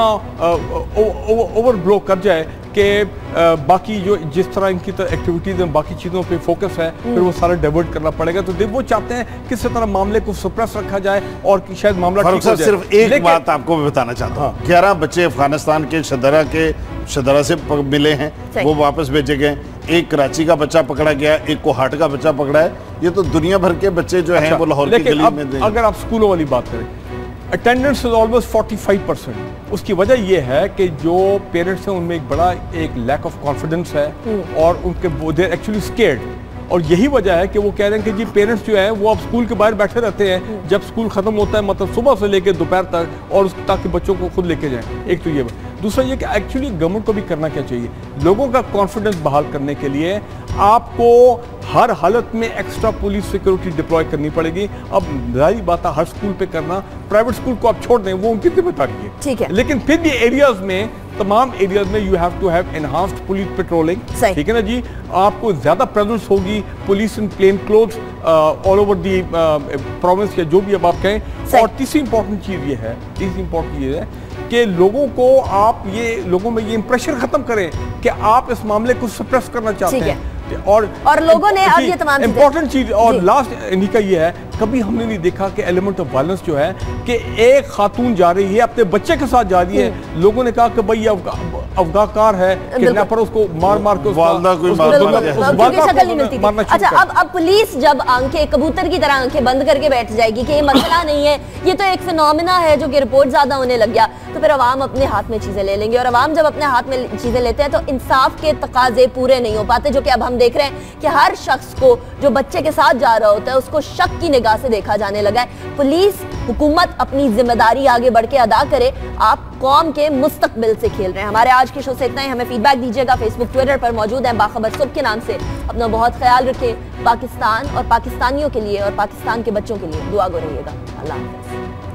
ओवर ब्लो कर जाए कि बाकी जो जिस तरह इनकी एक्टिविटीज हैं, बाकी चीज़ों पे फोकस है, फिर वो सारा डाइवर्ट करना पड़ेगा। तो वो चाहते हैं किस तरह मामले को सप्रेस रखा जाए और कि शायद मामला ठीक हो जाए। सिर्फ एक बात आपको मैं बताना चाहता हूँ, ग्यारह बच्चे अफगानिस्तान के शदरा के शदरा से मिले हैं, वो वापस भेजे गए। एक कराची का बच्चा पकड़ा गया, एक कोहाट का बच्चा पकड़ा है। ये तो दुनिया भर के बच्चे जो हैं वो लाहौर की गली में। अगर आप स्कूलों वाली बात करें, अटेंडेंस इज ऑलमोस्ट पैंतालीस परसेंट। उसकी वजह यह है कि जो पेरेंट्स हैं उनमें एक बड़ा एक लैक ऑफ कॉन्फिडेंस है और उनके दे आर एक्चुअली स्केर्ड। और यही वजह है कि वो कह रहे हैं कि जी पेरेंट्स जो है वो अब स्कूल के बाहर बैठे रहते हैं जब स्कूल खत्म होता है, मतलब सुबह से लेकर दोपहर तक, और ताकि बच्चों को खुद लेके जाएं। एक तो ये दूसरा ये कि एक्चुअली गवर्नमेंट को भी करना क्या चाहिए, लोगों का कॉन्फिडेंस बहाल करने के लिए आपको हर हालत में एक्स्ट्रा पुलिस सिक्योरिटी डिप्लॉय करनी पड़ेगी। अब जाहिर बात है हर स्कूल पे करना, प्राइवेट स्कूल को आप छोड़ दें, वो उनकी जिम्मेदारी है, ठीक है, लेकिन फिर भी एरियाज में, तमाम एरियाज में you have to have enhanced police patrolling, ठीक है ना जी। आपको ज्यादा प्रेजेंस होगी police in plain clothes all over the province या जो भी अब आप कहें। और तीसरी इंपॉर्टेंट चीज ये है, तीसरी इंपॉर्टेंट चीज है कि लोगों को आप ये लोगों में ये इंप्रेशन खत्म करें कि आप इस मामले को सप्रेस करना चाहते हैं, और और लोगों ने अब ये तमाम इंपॉर्टेंट चीज और लास्ट इन्हीं का ये है, कभी हमने नहीं देखा कि एलिमेंट ऑफ वायलेंस जो है कि एक खातून जा रही है अपने बच्चे के साथ जा रही है, लोगों ने कहा कि भाई ये अफगाकार है, किडनैपर उसको मार मार के वालदा कोई शक्ल नहीं मिलती थी। अच्छा, अब अब पुलिस जब आंखें कबूतर की तरह आंखें बंद करके बैठ जाएगी कि ये मसला नहीं है, ये तो एक फिनोमिना है जो कि रिपोर्ट ज्यादा होने लग गया, तो फिर अवाम अपने हाथ में चीजें ले लेंगे, और अवाम जब अपने हाथ में चीजें लेते हैं तो इंसाफ के तकाजे पूरे नहीं हो पाते, जो कि अब हम देख रहे हैं कि हर शख्स को जो बच्चे के साथ जा रहा होता है उसको शक की निगाह से देखा जाने लगा है। पुलिस, हुकूमत अपनी जिम्मेदारी आगे बढ़ के अदा करे, आप कौम के मुस्तकबिल से खेल रहे हैं। हमारे आज के शो से इतना ही, हमें फीडबैक दीजिएगा, फेसबुक ट्विटर पर मौजूद है बाखबर सुबह के नाम से। अपना बहुत ख्याल रखें, पाकिस्तान और पाकिस्तानियों के लिए और पाकिस्तान के बच्चों के लिए दुआ गो रहिएगा। अल्लाह हाफ़िज़।